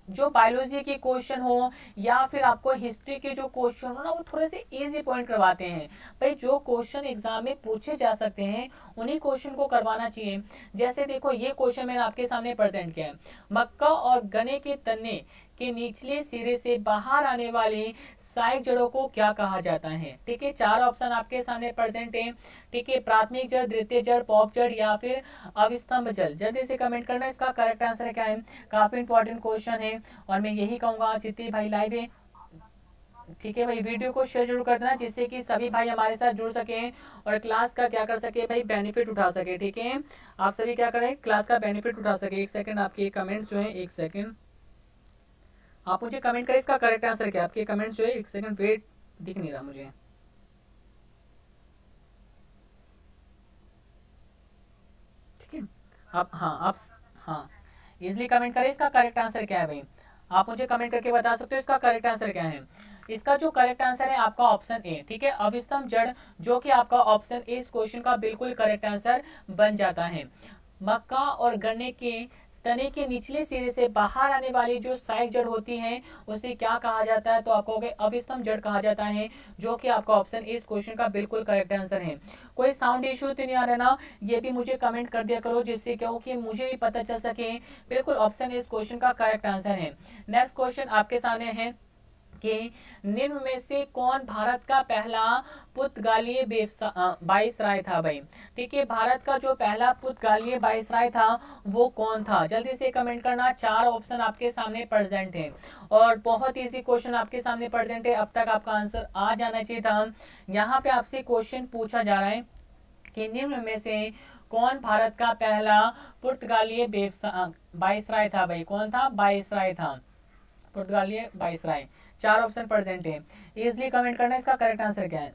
जो बायोलॉजी के क्वेश्चन हो या फिर आपको हिस्ट्री के जो क्वेश्चन हो ना, वो थोड़े से इजी पॉइंट करवाते हैं। भाई जो क्वेश्चन एग्जाम में पूछे जा सकते हैं उन्हीं क्वेश्चन को करवाना चाहिए। जैसे देखो ये क्वेश्चन मैंने आपके सामने प्रेजेंट किया है, मक्का और गन्ने के तने के निचले सिरे से बाहर आने वाली सहायक जड़ों को क्या कहा जाता है। ठीक है, चार ऑप्शन आपके सामने प्रेजेंट है। ठीक है, प्राथमिक जड़, द्वितीय जड़, पॉप जड़ या फिर अविस्तंभ जल। जल्दी से कमेंट करना इसका करेक्ट आंसर क्या है। काफी इंपॉर्टेंट क्वेश्चन है और मैं यही कहूंगा जितने भाई लाइव है, ठीक है भाई, वीडियो को शेयर जरूर कर देना जिससे कि सभी भाई हमारे साथ जुड़ सके और क्लास का क्या कर सके भाई, बेनिफिट उठा सके। ठीक है, आप सभी क्या करें, क्लास का बेनिफिट उठा सके। एक सेकंड, आपके कमेंट्स जो है, एक सेकंड आप मुझे कमेंट करें इसका करेक्ट आंसर क्या है। आपके कमेंट्स जो है, एक सेकंड वेट, दिख नहीं रहा मुझे। ठीक है, आप हाँ आप हाँ इजिली कमेंट करें इसका करेक्ट आंसर क्या है भाई। आप मुझे कमेंट करके बता सकते हो इसका करेक्ट आंसर क्या है। इसका जो करेक्ट आंसर है आपका ऑप्शन ए। ठीक है, अविस्तंभ जड़, जो कि आपका ऑप्शन ए इस क्वेश्चन का बिल्कुल करेक्ट आंसर बन जाता है। मक्का और गन्ने के तने के निचले सिरे से बाहर आने वाली जो सहायक जड़ होती है उसे क्या कहा जाता है, तो आपको अविस्तंभ जड़ कहा जाता है, जो कि आपका ऑप्शन इस क्वेश्चन का बिल्कुल करेक्ट आंसर है। कोई साउंड इश्यू तो नहीं आ रहा ना, ये भी मुझे कमेंट कर दिया करो जिससे क्या हो कि मुझे भी पता चल सके। बिल्कुल ऑप्शन इस क्वेश्चन का करेक्ट आंसर है। नेक्स्ट क्वेश्चन आपके सामने है कि निम्न में से कौन भारत का पहला पुर्तगाली वाइसराय था भाई। ठीक है, भारत का जो पहला पुर्तगाली वाइसराय था वो कौन था, जल्दी से कमेंट करना। चार ऑप्शन आपके सामने प्रेजेंट है और बहुत इजी क्वेश्चन आपके सामने प्रेजेंट है। अब तक आपका आंसर आ जाना चाहिए था। यहाँ पे आपसे क्वेश्चन पूछा जा रहा है कि निम्न में से कौन भारत का पहला पुर्तगाली वाइसराय था भाई। कौन था, वाइसराय था, पुर्तगाली वाइसराय। चार ऑप्शन प्रेजेंट है, इजिली कमेंट करना इसका करेक्ट आंसर क्या है।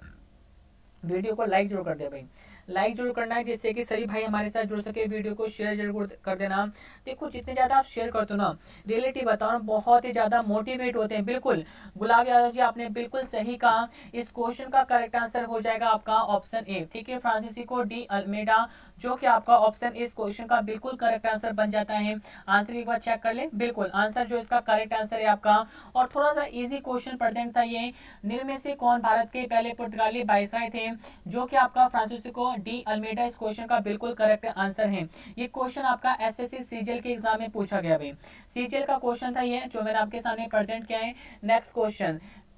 वीडियो को लाइक जरूर कर दे भाई, लाइक जरूर करना है जिससे कि सभी भाई हमारे साथ जुड़ सके। वीडियो को शेयर जरूर कर देना। देखो जितने ज्यादा आप शेयर करते हो ना, रियलिटी बताओ ना, बहुत ही ज्यादा मोटिवेट होते हैं। बिल्कुल गुलाब यादव जी आपने बिल्कुल सही कहा, इस क्वेश्चन का करेक्ट आंसर हो जाएगा आपका ऑप्शन ए। ठीक है, फ्रांसिस्को डी अल्मेडा, जो कि आपका ऑप्शन इस क्वेश्चन का बिल्कुल करेक्ट आंसर बन जाता है। आंसर एक बार चेक कर ले, बिल्कुल आंसर जो इसका करेक्ट आंसर है आपका। और थोड़ा सा इजी क्वेश्चन प्रेजेंट था ये, निम्न में से कौन भारत के पहले पुर्तगाली वाइसराय थे, जो कि आपका फ्रांसिस्को डी अल्मेडा इस क्वेश्चन का बिल्कुल करेक्ट आंसर है। ये क्वेश्चन आपका एसएससी सीजीएल के एग्जाम में पूछा गया भाई, सीजीएल का क्वेश्चन था ये जो मैंने आपके सामने प्रेजेंट किया है। नेक्स्ट क्वेश्चन,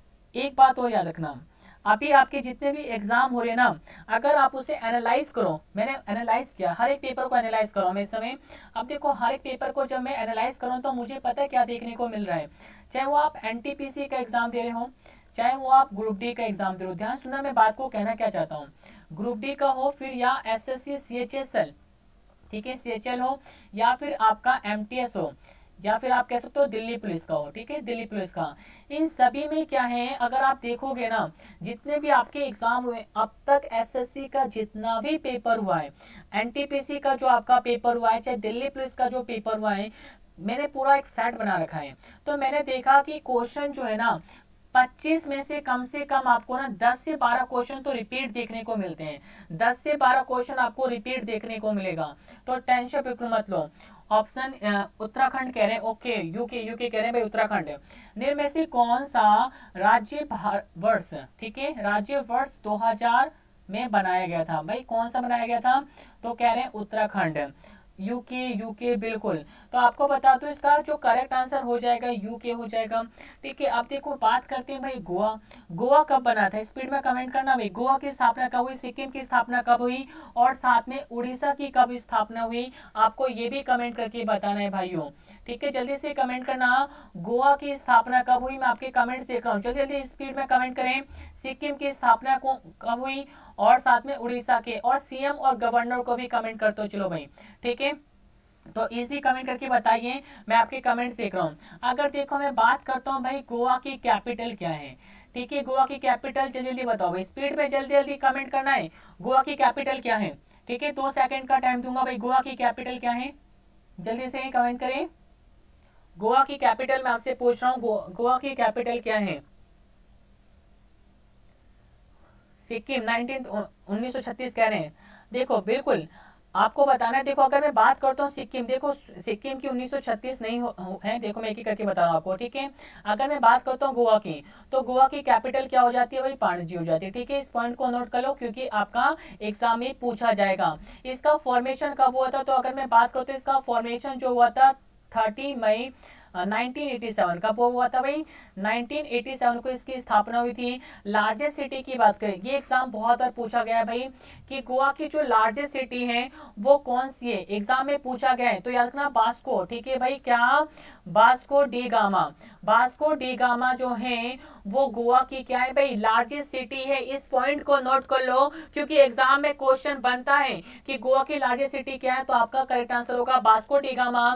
एक बात और याद रखना, अभी आपके जितने भी एग्जाम हो रहे हैं ना, अगर आप उसे एनालाइज करो, मैंने एनालाइज किया, हर एक पेपर को एनालाइज करो मैं इस समय। अब देखो हर एक पेपर को जब मैं एनालाइज करूँ तो मुझे पता है क्या देखने को मिल रहा है। चाहे वो आप एनटीपीसी का एग्जाम दे रहे हो, चाहे वो आप ग्रुप डी का एग्जाम दे रहे हो, ध्यान सुनना मैं बात को कहना क्या चाहता हूँ। ग्रुप डी का हो फिर या S S C C H S L, ठीक है सी एच एल हो, या फिर आपका एम टी एस हो, या फिर आप कह सकते हो दिल्ली पुलिस का हो। ठीक है, दिल्ली पुलिस का, इन सभी में क्या है, अगर आप देखोगे ना जितने भी आपके एग्जाम हुए अब तक, एसएससी का जितना भी पेपर हुआ है, एनटीपीसी का जो आपका पेपर हुआ है, चाहे दिल्ली पुलिस का जो पेपर हुआ है, मैंने पूरा एक सेट बना रखा है। तो मैंने देखा कि क्वेश्चन जो है ना पच्चीस में से कम से कम आपको ना दस से बारह क्वेश्चन तो रिपीट देखने को मिलते हैं। दस से बारह क्वेश्चन आपको रिपीट देखने को मिलेगा, तो टेंशन बिल्कुल मत लो। ऑप्शन उत्तराखंड कह रहे हैं, ओके, यूके यूके कह रहे हैं भाई उत्तराखंड। निम्न में से कौन सा राज्य वर्ष, ठीक है, राज्य वर्ष दो हज़ार में बनाया गया था भाई, कौन सा बनाया गया था, तो कह रहे हैं उत्तराखंड, यूके यूके बिल्कुल। तो आपको बता दो इसका जो करेक्ट आंसर हो जाएगा यूके हो जाएगा। ठीक है, अब देखो बात करते हैं भाई गोवा। गोवा कब बना था, स्पीड में कमेंट करना भाई। गोवा की स्थापना कब हुई, सिक्किम की स्थापना कब हुई, और साथ में उड़ीसा की कब स्थापना हुई, आपको ये भी कमेंट करके बताना है भाइयों। ठीक है, जल्दी से कमेंट करना, गोवा की स्थापना कब हुई, मैं आपके कमेंट देख रहा हूँ, जल्दी जल्दी स्पीड में कमेंट करें। सिक्किम की स्थापना को कब हुई, और साथ में उड़ीसा के, और सीएम और गवर्नर को भी कमेंट करते हो, चलो भाई। ठीक है, तो इजी कमेंट करके बताइए, मैं आपके कमेंट्स देख रहा हूँ। अगर देखो मैं बात करता हूँ भाई गोवा की कैपिटल क्या है, ठीक है, गोवा की कैपिटल जल्दी जल्दी बताओ भाई, स्पीड में जल्दी जल्दी कमेंट करना है। गोवा की कैपिटल क्या है, ठीक है, दो सेकंड का टाइम दूंगा भाई। गोवा की कैपिटल क्या है, जल्दी से कमेंट करें। गोवा की कैपिटल मैं आपसे पूछ रहा हूँ, गो, गोवा की कैपिटल क्या है। सिक्किम नाइनटीन उन्नीस सौ छत्तीस कह रहे हैं, देखो बिल्कुल आपको बताना है। देखो अगर मैं बात करता हूँ सिक्किम, देखो सिक्किम की उन्नीस सौ छत्तीस नहीं हो, हो, है, देखो मैं एक एक करके बता रहा हूँ आपको, ठीक है। अगर मैं बात करता हूँ गोवा की, तो गोवा की कैपिटल क्या हो जाती है भाई, पणजी हो जाती है, ठीक है। इस पॉइंट को नोट कर लो क्योंकि आपका एग्जाम में पूछा जाएगा। इसका फॉर्मेशन कब हुआ था, तो अगर मैं बात करता हूँ इसका फॉर्मेशन जो हुआ था थर्टी मई नाइनटीन एटी सेवन, कब वो हुआ था भाई, नाइनटीन एटी सेवन को इसकी स्थापना हुई थी। लार्जेस्ट सिटी की बात करें, ये एग्जाम बहुत बार पूछा गया है भाई कि गोवा की जो लार्जेस्ट सिटी है वो कौन सी है, एग्जाम में पूछा गया है, तो याद रखना बास्को, ठीक है भाई, क्या, Vasco da Gama. Vasco da Gama जो है वो गोवा की क्या है भाई, लार्जेस्ट सिटी है। इस पॉइंट को नोट कर लो क्योंकि एग्जाम में क्वेश्चन बनता है कि गोवा की लार्जेस्ट सिटी क्या है, तो आपका करेक्ट आंसर होगा बास्को डी गामा।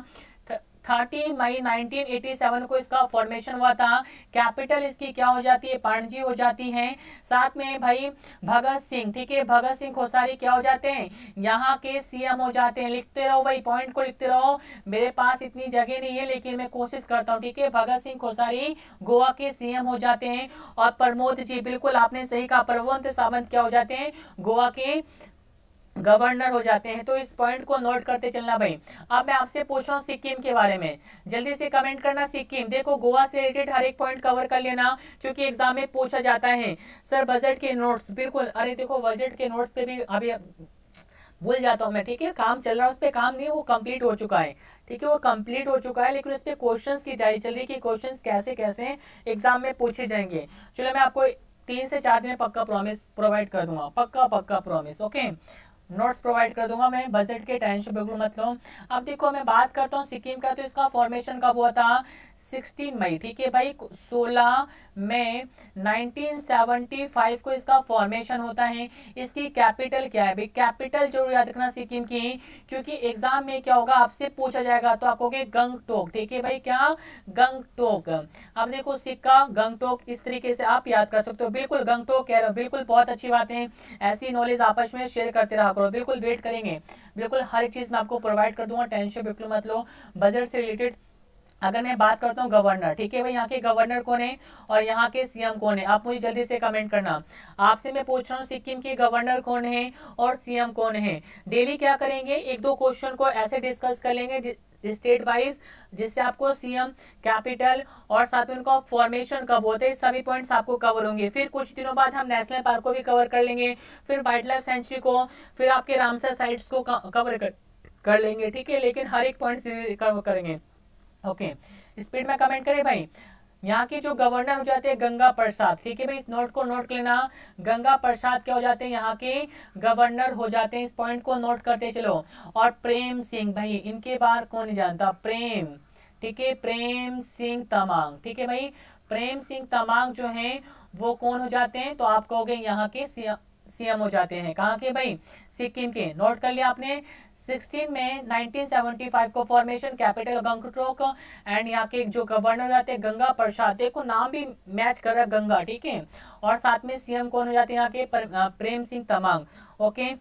थर्टी मई नाइनटीन एटी सेवन को इसका फॉर्मेशन हुआ था। कैपिटल इसकी क्या हो जाती है, पणजी हो जाती है। साथ में भाई भगत सिंह, ठीक है, भगत सिंह कोश्यारी क्या हो जाते हैं, यहाँ के सीएम हो जाते हैं। लिखते रहो भाई, पॉइंट को लिखते रहो, मेरे पास इतनी जगह नहीं है लेकिन मैं कोशिश करता हूँ, ठीक है। भगत सिंह कोश्यारी गोवा के सीएम हो जाते हैं। और प्रमोद जी, बिल्कुल आपने सही कहा, प्रमोद सावंत क्या हो जाते हैं, गोवा के गवर्नर हो जाते हैं। तो इस पॉइंट को नोट करते चलना भाई। अब मैं आपसे पूछ रहा हूँ सिक्किम के बारे में, जल्दी से कमेंट करना सिक्किम। देखो गोवा से रिलेटेड हर एक पॉइंट कवर कर लेना क्योंकि एग्जाम में पूछा जाता है। सर बजट के नोट्स, बिल्कुल, अरे देखो बजट के नोट्स पे भी अभी भूल जाता हूँ मैं, ठीक है, काम चल रहा है, उस पर काम नहीं, वो कंप्लीट हो चुका है, ठीक है, वो कंप्लीट हो चुका है, लेकिन उस पर क्वेश्चंस की तैयारी चल रही है कि क्वेश्चंस कैसे कैसे एग्जाम में पूछे जाएंगे। चलो मैं आपको तीन से चार दिन में पक्का प्रॉमिस प्रोवाइड कर दूंगा, पक्का पक्का प्रॉमिस, ओके। नोट्स प्रोवाइड कर दूंगा मैं, बजट के टेंशन बिल्कुल मत लो। अब देखो मैं बात करता हूँ सिक्किम का, तो इसका फॉर्मेशन कब हुआ था, सोलह मई, ठीक है भाई, सोलह मई नाइनटीन सेवेंटी फाइव को इसका फॉर्मेशन होता है। इसकी कैपिटल क्या है भाई, कैपिटल जरूर याद रखना सिक्किम की क्योंकि एग्जाम में क्या होगा आपसे पूछा जाएगा, तो आप कहोगे गंगटोक, ठीक है भाई, क्या, गंगटोक। अब देखो सिक्का गंगटोक, इस तरीके से आप याद कर सकते हो, बिल्कुल गंगटोक कह रहे हो, बिल्कुल बहुत अच्छी बात है। ऐसी नॉलेज आपस में शेयर करते रहा करो, बिल्कुल वेट करेंगे, बिल्कुल हर एक चीज मैं आपको प्रोवाइड कर दूंगा, टेंशन बिल्कुल मत लो। बजट से रिलेटेड अगर मैं बात करता हूँ गवर्नर, ठीक है भाई, यहाँ के गवर्नर कौन है और यहाँ के सीएम कौन है, आप मुझे जल्दी से कमेंट करना। आपसे मैं पूछ रहा हूँ सिक्किम के गवर्नर कौन है और सीएम कौन है। डेली क्या करेंगे, एक दो क्वेश्चन को ऐसे डिस्कस कर लेंगे स्टेट वाइज, जिससे आपको सीएम, कैपिटल और साथ में उनका फॉर्मेशन कब होते हैं, सभी पॉइंट्स आपको कवर होंगे। फिर कुछ दिनों बाद हम नेशनल पार्क को भी कवर कर लेंगे, फिर वाइल्ड लाइफ सेंचुरी को, फिर आपके रामसर साइट्स को कवर कर, कर लेंगे, ठीक है, लेकिन हर एक पॉइंट कवर करेंगे, ओके। स्पीड में कमेंट करें भाई। यहाँ के जो गवर्नर हो जाते हैं गंगा प्रसाद, ठीक है भाई, इस नोट को नोट कर लेना, गंगा प्रसाद क्या हो जाते हैं, यहाँ के गवर्नर हो जाते हैं, इस पॉइंट को नोट करते चलो। और प्रेम सिंह भाई, इनके बारे कौन नहीं जानता, प्रेम, ठीक है, प्रेम सिंह तमांग, ठीक है भाई, प्रेम सिंह तमांग जो है वो कौन हो जाते हैं, तो आप कहोगे यहाँ के सीएम सीएम हो जाते हैं। कहाँ के भाई, सिक्किम के। नोट कर लिया आपने। सोलह मई नाइनटीन सेवेंटी फाइव को फॉर्मेशन, कैपिटल गंगटोक एंड यहाँ के जो गवर्नर हो जाते हैं गंगा प्रसाद, देखो नाम भी मैच कर रहा है गंगा, ठीक है, और साथ में सीएम कौन हो जाते हैं यहाँ के, प्रेम सिंह तमांग, ओके,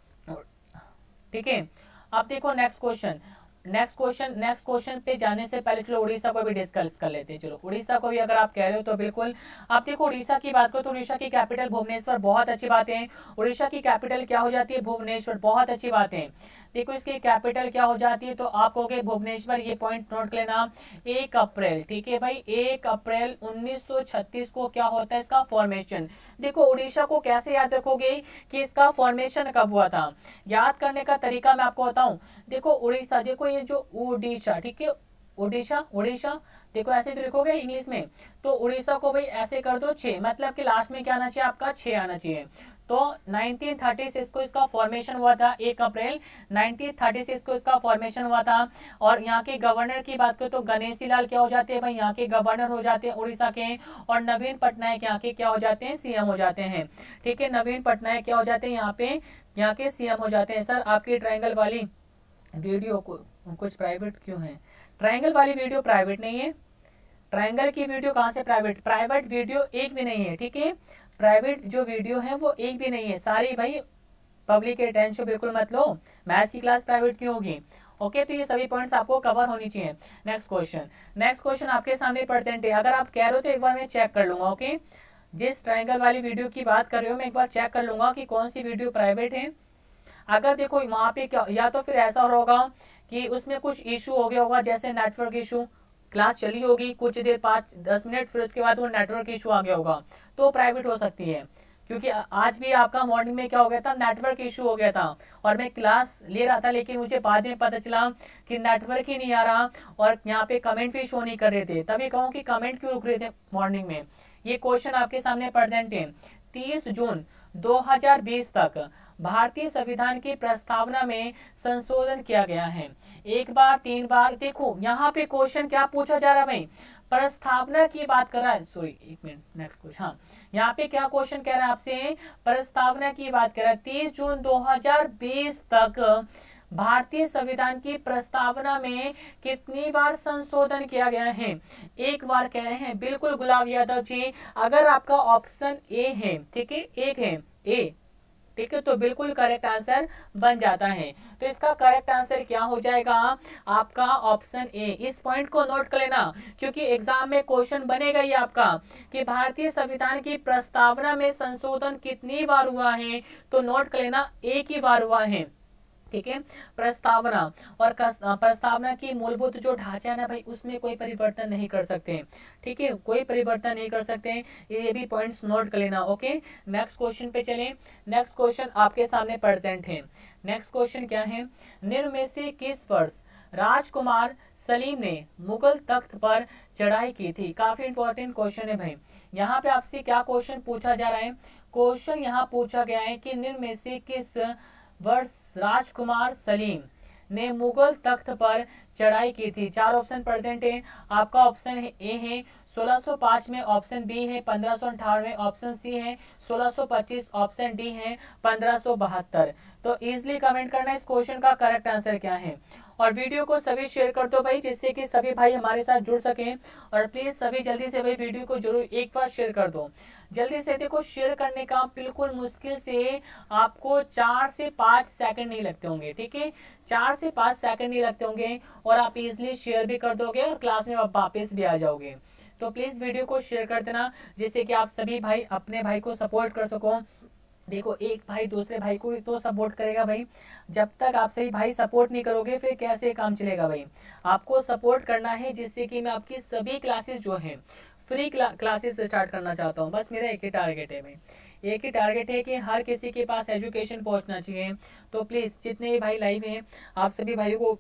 ठीक है। अब देखो next question, next question next question पे जाने से पहले चलो उड़ीसा को भी डिस्कस कर लेते हैं। चलो उड़ीसा को भी अगर आप कह रहे हो तो बिल्कुल। आप देखो उड़ीसा की बात करो तो उड़ीसा की कैपिटल भुवनेश्वर, बहुत अच्छी बात है। उड़ीसा की कैपिटल क्या हो जाती है, भुवनेश्वर, बहुत अच्छी बात है। देखो इसकी कैपिटल क्या हो जाती है, तो आप कहोगे भुवनेश्वर, ये पॉइंट नोट कर लेना। एक अप्रैल, ठीक है भाई, एक अप्रैल उन्नीस सौ छत्तीस को क्या होता है इसका फॉर्मेशन। देखो उड़ीसा को कैसे याद रखोगे कि इसका फॉर्मेशन कब हुआ था, याद करने का तरीका मैं आपको बताऊं। देखो उड़ीसा, देखो ये जो उड़ीसा, ठीक है, उड़ीसा उड़ीसा देखो ऐसे तो लिखोगे इंग्लिश में, तो उड़ीसा को भाई ऐसे कर दो छह, मतलब कि लास्ट में क्या आना चाहिए आपका, छह आना चाहिए। तो नाइनटीन थर्टी सिक्स को इसका फॉर्मेशन हुआ था, एक अप्रैल नाइनटीन थर्टी सिक्स को इसका फॉर्मेशन हुआ था। और यहाँ के गवर्नर की बात करें तो गणेशी लाल क्या हो जाते हैं भाई, यहाँ के गवर्नर हो जाते हैं उड़ीसा के। और नवीन पटनायक यहाँ के क्या हो जाते हैं, सीएम हो जाते हैं, ठीक है, नवीन पटनायक क्या हो जाते हैं यहाँ पे, यहाँ के सीएम हो जाते हैं। सर आपकी ट्रायंगल वाली वीडियो को कुछ प्राइवेट क्यों है, ट्रायंगल वाली वीडियो प्राइवेट नहीं है, ट्रायंगल की वीडियो कहाँ से प्राइवेट, प्राइवेट वीडियो एक भी नहीं है, ठीक है, प्राइवेट जो वीडियो है वो एक भी नहीं है, सारी भाई पब्लिक के टेंशन बिल्कुल मत लो, मैथ्स की क्लास प्राइवेट क्यों होगी, ओके। तो ये सभी पॉइंट्स आपको कवर होनी चाहिए। नेक्स्ट क्वेश्चन, नेक्स्ट क्वेश्चन आपके सामने प्रेजेंट है, अगर आप कह रहे हो तो एक बार मैं चेक कर लूंगा, ओके। जिस ट्रायंगल वाली वीडियो की बात कर रहे हो मैं एक बार चेक कर लूंगा कि कौन सी वीडियो प्राइवेट है। अगर देखो वहां पे क्या, या तो फिर ऐसा होगा कि उसमें कुछ इशू हो गया होगा, जैसे नेटवर्क इशू, क्लास चली होगी कुछ देर पाँच दस मिनट, फिर उसके बाद वो नेटवर्क इशू आ गया होगा, तो प्राइवेट हो सकती है। क्योंकि आज भी आपका मॉर्निंग में क्या हो गया था, नेटवर्क इशू हो गया था, और मैं क्लास ले रहा था, लेकिन मुझे बाद में पता चला कि नेटवर्क ही नहीं आ रहा और यहाँ पे कमेंट भी शो नहीं कर रहे थे। तभी कहूँ कि कमेंट क्यों रुक रहे थे मॉर्निंग में। ये क्वेश्चन आपके सामने प्रेजेंट है। तीस जून दो हज़ार बीस तक भारतीय संविधान की प्रस्तावना में संशोधन किया गया है। एक बार तीन बार, देखो यहाँ पे क्वेश्चन क्या पूछा जा रहा है भाई, प्रस्तावना की बात कर रहा है, सॉरी एक मिनट, नेक्स्ट क्वेश्चन। हाँ, यहाँ पे क्या क्वेश्चन कह रहा है आपसे, प्रस्तावना की बात कर रहा है। तीस जून दो हज़ार बीस तक भारतीय संविधान की प्रस्तावना में कितनी बार संशोधन किया गया है? एक बार कह रहे हैं। बिल्कुल गुलाब यादव जी, अगर आपका ऑप्शन ए है, ठीक है, एक है ए, ठीक है, तो बिल्कुल करेक्ट आंसर बन जाता है। तो इसका करेक्ट आंसर क्या हो जाएगा, आपका ऑप्शन ए। इस पॉइंट को नोट कर लेना, क्योंकि एग्जाम में क्वेश्चन बनेगा ही आपका कि भारतीय संविधान की प्रस्तावना में संशोधन कितनी बार हुआ है, तो नोट कर लेना एक ही बार हुआ है, ठीक है। प्रस्तावना और प्रस्तावना की मूलभूत जो ढांचा है ना भाई, उसमें कोई परिवर्तन नहीं कर सकते, ठीक है, कोई परिवर्तन नहीं कर सकते। ये भी पॉइंट्स नोट कर लेना। ओके, नेक्स्ट क्वेश्चन पे चलें। नेक्स्ट क्वेश्चन आपके सामने प्रेजेंट है। नेक्स्ट क्वेश्चन क्या है, निम्न में से किस वर्ष राजकुमार सलीम ने मुगल तख्त पर चढ़ाई की थी? काफी इंपॉर्टेंट क्वेश्चन है भाई। यहाँ पे आपसे क्या क्वेश्चन पूछा जा रहा है, क्वेश्चन यहाँ पूछा गया है कि निम्न में से किस वर्ष राजकुमार सलीम ने मुगल तख्त पर चढ़ाई की थी? चार ऑप्शन प्रेजेंट है। आपका ऑप्शन ए है सोलह सौ पाँच में, ऑप्शन बी है पंद्रह सौ अंठानवे, ऑप्शन सी है सोलह सौ पच्चीस, ऑप्शन डी है पंद्रह सौ बहत्तर। तो इजिली कमेंट करना इस क्वेश्चन का करेक्ट आंसर क्या है, और वीडियो को सभी शेयर कर दो भाई, जिससे कि सभी भाई हमारे साथ जुड़ सकें। और प्लीज सभी जल्दी से भाई वीडियो को जरूर एक बार शेयर कर दो, जल्दी से। देखो शेयर करने का बिल्कुल मुश्किल से आपको चार से पाँच सेकंड नहीं लगते होंगे, ठीक है, चार से पाँच सेकंड नहीं लगते होंगे, और आप इजिली शेयर भी कर दोगे और क्लास में आप वापस भी आ जाओगे। तो प्लीज वीडियो को शेयर कर देना, जिससे कि आप सभी भाई अपने भाई को सपोर्ट कर सको। देखो एक भाई दूसरे भाई को तो सपोर्ट करेगा भाई, जब तक आप सही भाई सपोर्ट नहीं करोगे फिर कैसे काम चलेगा भाई। आपको सपोर्ट करना है, जिससे कि मैं आपकी सभी क्लासेस जो हैं फ्री क्लासेस स्टार्ट करना चाहता हूँ। बस मेरा एक ही टारगेट है भाई, एक ही टारगेट है कि हर किसी के पास एजुकेशन पहुंचना चाहिए। तो प्लीज जितने भी भाई लाइव हैं, आप सभी भाइयों को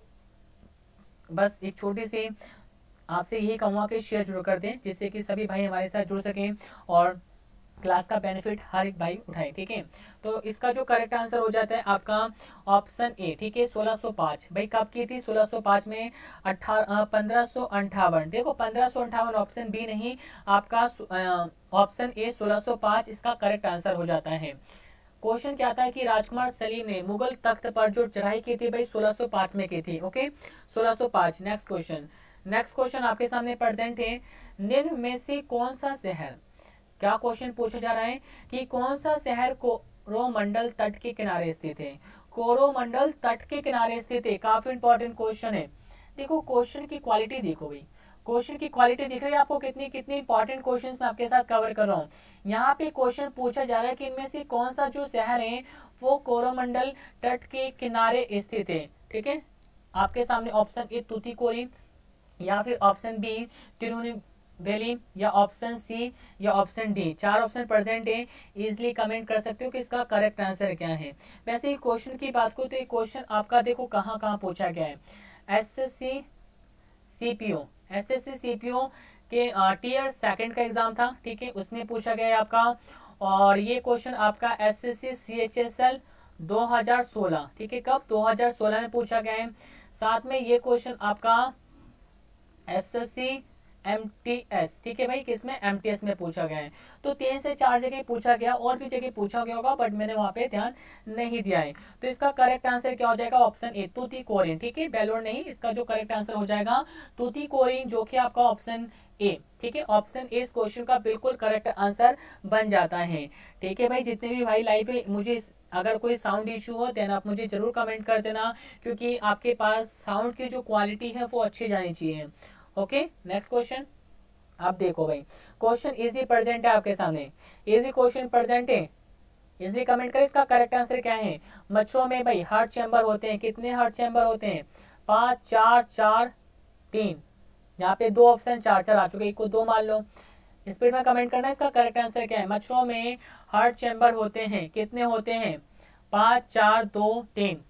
बस एक छोटी सी आपसे यही कहूँगा कि शेयर जरूर कर दें, जिससे कि सभी भाई हमारे साथ जुड़ सकें और क्लास का बेनिफिट हर एक भाई उठाए, ठीक है। तो इसका जो करेक्ट आंसर हो जाता है आपका ऑप्शन ए, ठीक है, सोलह सौ पाँच। भाई कब की थी? सोलह सौ पाँच में, अठारह पंद्रह सौ अंठावन। देखो पंद्रह सौ अंठावन ऑप्शन बी नहीं, आपका ऑप्शन ए सोलह सौ पाँच इसका करेक्ट आंसर हो जाता है। क्वेश्चन क्या था कि राजकुमार सलीम ने मुगल तख्त पर जो चढ़ाई की थी भाई सोलह सौ पाँच में की थी। ओके, सोलह सौ पाँच। नेक्स्ट क्वेश्चन नेक्स्ट क्वेश्चन आपके सामने प्रेजेंट है। निम्न में से कौन सा शहर, क्या क्वेश्चन पूछा जा रहा है कि कौन सा शहर कोरोमंडल तट के किनारे स्थित है? कोरोमंडल तट के किनारे स्थित है। काफी इंपॉर्टेंट क्वेश्चन है। देखो क्वेश्चन की क्वालिटी देखो भाई, क्वेश्चन की क्वालिटी दिख रही है आपको कितनी कितनी इंपॉर्टेंट क्वेश्चंस मैं आपके साथ कवर कर रहा हूँ। यहाँ पे क्वेश्चन पूछा जा रहा है कि इनमें से कौन सा जो शहर है वो कोरोमंडल तट के किनारे स्थित है। ठीक है, आपके सामने ऑप्शन ए तूतीकोरिन, या फिर ऑप्शन बी तिरुनेलवेली, या ऑप्शन सी या ऑप्शन डी। चार ऑप्शन प्रेजेंट है, इजिली कमेंट कर सकते हो कि इसका करेक्ट आंसर क्या है। वैसे ही क्वेश्चन की बात करूँ तो ये क्वेश्चन आपका देखो कहाँ कहाँ पूछा गया है। S S C CPO, S S C CPO के टीयर सेकंड का एग्जाम था, ठीक है, उसमें पूछा गया है आपका। और ये क्वेश्चन आपका S S C C H S L दो हज़ार सोलह, ठीक है, कब? दो हज़ार सोलह में पूछा गया है। साथ में ये क्वेश्चन आपका S S C M T S, ठीक है भाई, किसमें? एम टी एस में पूछा गया है। तो तीन से चार जगह पूछा गया, और भी जगह पूछा गया होगा बट मैंने वहां पे ध्यान नहीं दिया है। तो इसका करेक्ट आंसर क्या हो जाएगा? ऑप्शन ए तूतीकोरिन, ठीक है, बेलोर नहीं। इसका जो करेक्ट आंसर हो जाएगा तूतीकोरिन, जो कि आपका ऑप्शन ए, ठीक है, ऑप्शन ए इस क्वेश्चन का बिल्कुल करेक्ट आंसर बन जाता है। ठीक है भाई, जितने भी भाई लाइव है, मुझे अगर कोई साउंड इशू हो देन आप मुझे जरूर कमेंट कर देना, क्योंकि आपके पास साउंड की जो क्वालिटी है वो अच्छी जानी चाहिए। ओके, नेक्स्ट क्वेश्चन आप देखो भाई, क्वेश्चन इजी प्रेजेंट है आपके सामने, इजी क्वेश्चन प्रेजेंट है। इसलिए कमेंट करें इसका करेक्ट आंसर क्या है। मच्छरों में भाई हार्ट चैम्बर होते हैं, कितने हार्ट चैम्बर होते हैं, पांच, चार, चार, तीन। यहाँ पे दो ऑप्शन चार चार आ चुके, एक को दो मान लो। स्पीड में कमेंट करना इसका करेक्ट आंसर क्या है। मच्छरों में हार्ट चैम्बर होते हैं, कितने होते हैं, पांच, चार, दो, तीन।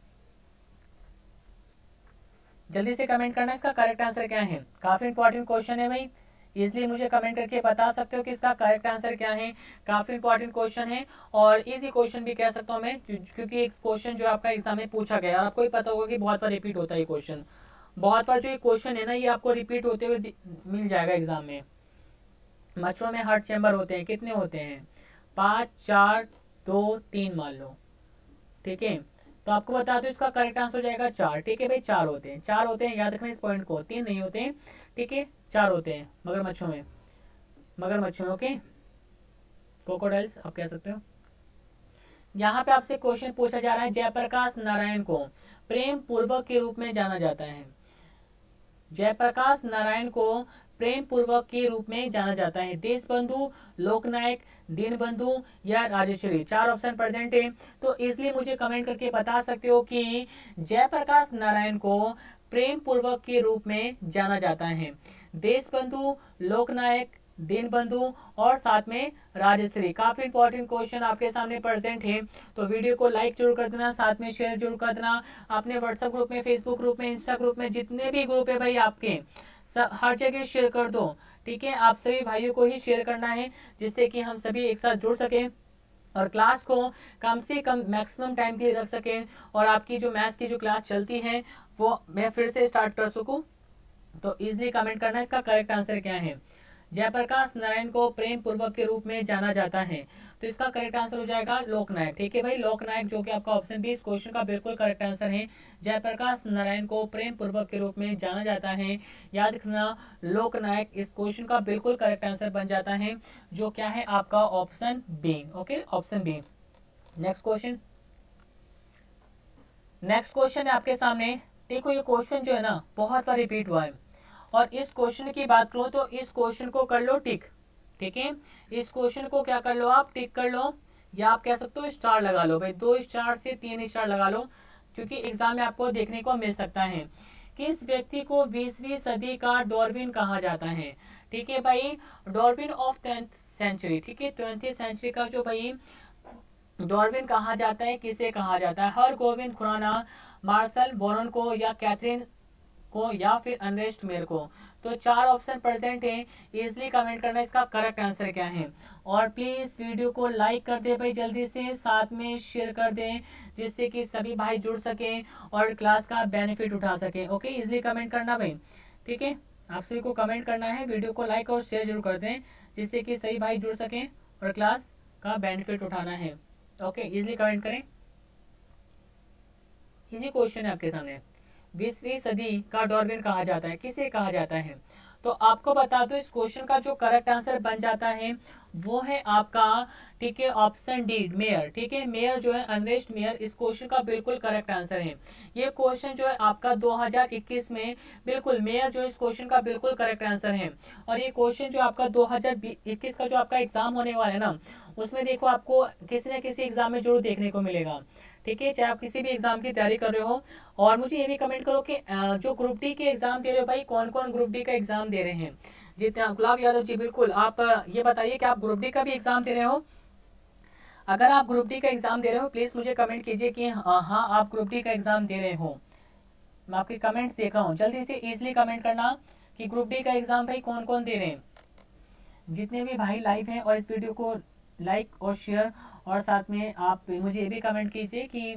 जल्दी से कमेंट करना इसका करेक्ट आंसर क्या है। काफी इंपॉर्टेंट क्वेश्चन है भाई, इसलिए मुझे कमेंट करके बता सकते हो कि इसका करेक्ट आंसर क्या है। काफी इंपॉर्टेंट क्वेश्चन है और इजी क्वेश्चन भी कह सकता हूँ मैं, क्योंकि एक क्वेश्चन जो आपका एग्जाम में पूछा गया और आपको ही पता होगा कि बहुत बार रिपीट होता है ये क्वेश्चन। बहुत बार जो ये क्वेश्चन है ना ये आपको रिपीट होते हुए मिल जाएगा एग्जाम में। मच्छरों में हार्ट चैम्बर होते हैं, कितने होते हैं, पांच, चार, दो, तीन मान लो। ठीक है, तो आपको बता दो इसका करेक्ट आंसर हो जाएगा चार। ठीक है भाई, चार होते हैं, चार होते हैं, याद रखना इस पॉइंट को, तीन नहीं होते हैं। ठीक है, चार होते हैं मगरमच्छों में, मगरमच्छों में। ओके, क्रोकोडाइल्स आप कह सकते हो। यहाँ पे आपसे क्वेश्चन पूछा जा रहा है, जयप्रकाश नारायण को प्रेम पूर्वक के रूप में जाना जाता है। जयप्रकाश नारायण को प्रेम पूर्वक के रूप में जाना जाता है। देशबंधु, लोकनायक, दीनबंधु या राजश्री, चार ऑप्शन प्रेजेंट है। तो इसलिए मुझे कमेंट करके बता सकते हो कि जयप्रकाश नारायण को प्रेम पूर्वक के रूप में जाना जाता है। देशबंधु, लोकनायक, दीनबंधु और साथ में राजश्री। काफी इंपॉर्टेंट क्वेश्चन आपके सामने प्रेजेंट है, तो वीडियो को लाइक जरूर कर देना, साथ में शेयर जरूर कर देना अपने व्हाट्सएप ग्रुप में, फेसबुक ग्रुप में, इंस्टा ग्रुप में, जितने भी ग्रुप है भाई आपके हर जगह शेयर कर दो। ठीक है, आप सभी भाइयों को ही शेयर करना है जिससे कि हम सभी एक साथ जुड़ सके और क्लास को कम से कम मैक्सिमम टाइम के लिए रख सकें और आपकी जो मैथ्स की जो क्लास चलती है वो मैं फिर से स्टार्ट कर सकूं। तो इजीली कमेंट करना इसका करेक्ट आंसर क्या है। जयप्रकाश नारायण को प्रेम पूर्वक के रूप में जाना जाता है, तो इसका करेक्ट आंसर हो जाएगा लोकनायक। ठीक है भाई, लोकनायक जो कि आपका ऑप्शन बी इस क्वेश्चन का बिल्कुल करेक्ट आंसर है। जयप्रकाश नारायण को प्रेम पूर्वक के रूप में जाना जाता है, याद रखना लोकनायक इस क्वेश्चन का बिल्कुल करेक्ट आंसर बन जाता है, जो क्या है आपका option B. Okay, option B. Next question, next question है आपके सामने। देखो ये क्वेश्चन जो है ना बहुत बार रिपीट हुआ है और इस क्वेश्चन की बात करूं तो इस क्वेश्चन को कर लो टिक। ठीक है, इस क्वेश्चन को क्या कर लो आप, टिक कर लो या आप कह सकते हो स्टार लगा लो भाई, दो स्टार से तीन स्टार लगा लो, क्योंकि एग्जाम में आपको देखने को मिल सकता है। किस व्यक्ति को बीसवीं सदी का डार्विन कहा जाता है। ठीक है भाई, डार्विन ऑफ टेंथ सेंचुरी। ठीक है, ट्वेंटी सेंचुरी का जो भाई डार्विन कहा जाता है, किसे कहा जाता है, हरगोविंद खुराना, मार्शल बोरन को या कैथरीन को या फिर अर्नेस्ट मेयर को। तो चार ऑप्शन प्रेजेंट है, इजिली कमेंट करना इसका करेक्ट आंसर क्या है। और प्लीज वीडियो को लाइक कर दे भाई जल्दी से, साथ में शेयर कर दें जिससे कि सभी भाई जुड़ सकें और क्लास का बेनिफिट उठा सकें। ओके, इजिली कमेंट करना भाई। ठीक है, आप सभी को कमेंट करना है, वीडियो को लाइक और शेयर जरूर कर दें जिससे कि सभी भाई जुड़ सकें और क्लास का बेनिफिट उठाना है। ओके, इजिली कमेंट करें। इजी क्वेश्चन है आपके सामने, बीसवीं सदी का डार्विन कहा जाता है, किसे कहा जाता है। तो आपको बता दो इस क्वेश्चन का जो करेक्ट आंसर बन जाता है वो है आपका, ठीक है, ऑप्शन डी मेयर। ठीक है, मेयर जो है अर्नेस्ट मेयर इस क्वेश्चन का बिल्कुल करेक्ट आंसर है। ये क्वेश्चन जो है आपका दो हज़ार इक्कीस में बिल्कुल मेयर जो इस क्वेश्चन का बिल्कुल करेक्ट आंसर है। और ये क्वेश्चन जो आपका दो हज़ार इक्कीस का जो आपका एग्जाम होने वाला है ना, उसमें देखो आपको किसी न किसी एग्जाम में जरूर देखने को मिलेगा। ठीक है, चाहे आप किसी भी एग्जाम की तैयारी कर रहे हो। और मुझे ये भी कमेंट करो कि जो ग्रुप डी के एग्जाम दे रहे हो भाई, कौन कौन ग्रुप डी का एग्जाम दे रहे हैं। जितना गुलाब यादव जी, बिल्कुल आप ये बताइए कि आप ग्रुप डी का भी एग्जाम दे रहे हो। अगर आप ग्रुप डी का एग्जाम दे रहे हो प्लीज मुझे कमेंट कीजिए कि हाँ आप ग्रुप डी का एग्जाम दे रहे हो। मैं आपके कमेंट्स देख रहा हूँ, जल्दी से इजिली कमेंट करना कि ग्रुप डी का एग्जाम भाई कौन कौन दे रहे हैं। जितने भी भाई लाइव हैं और इस वीडियो को लाइक और शेयर, और साथ में आप मुझे ये भी कमेंट कीजिए कि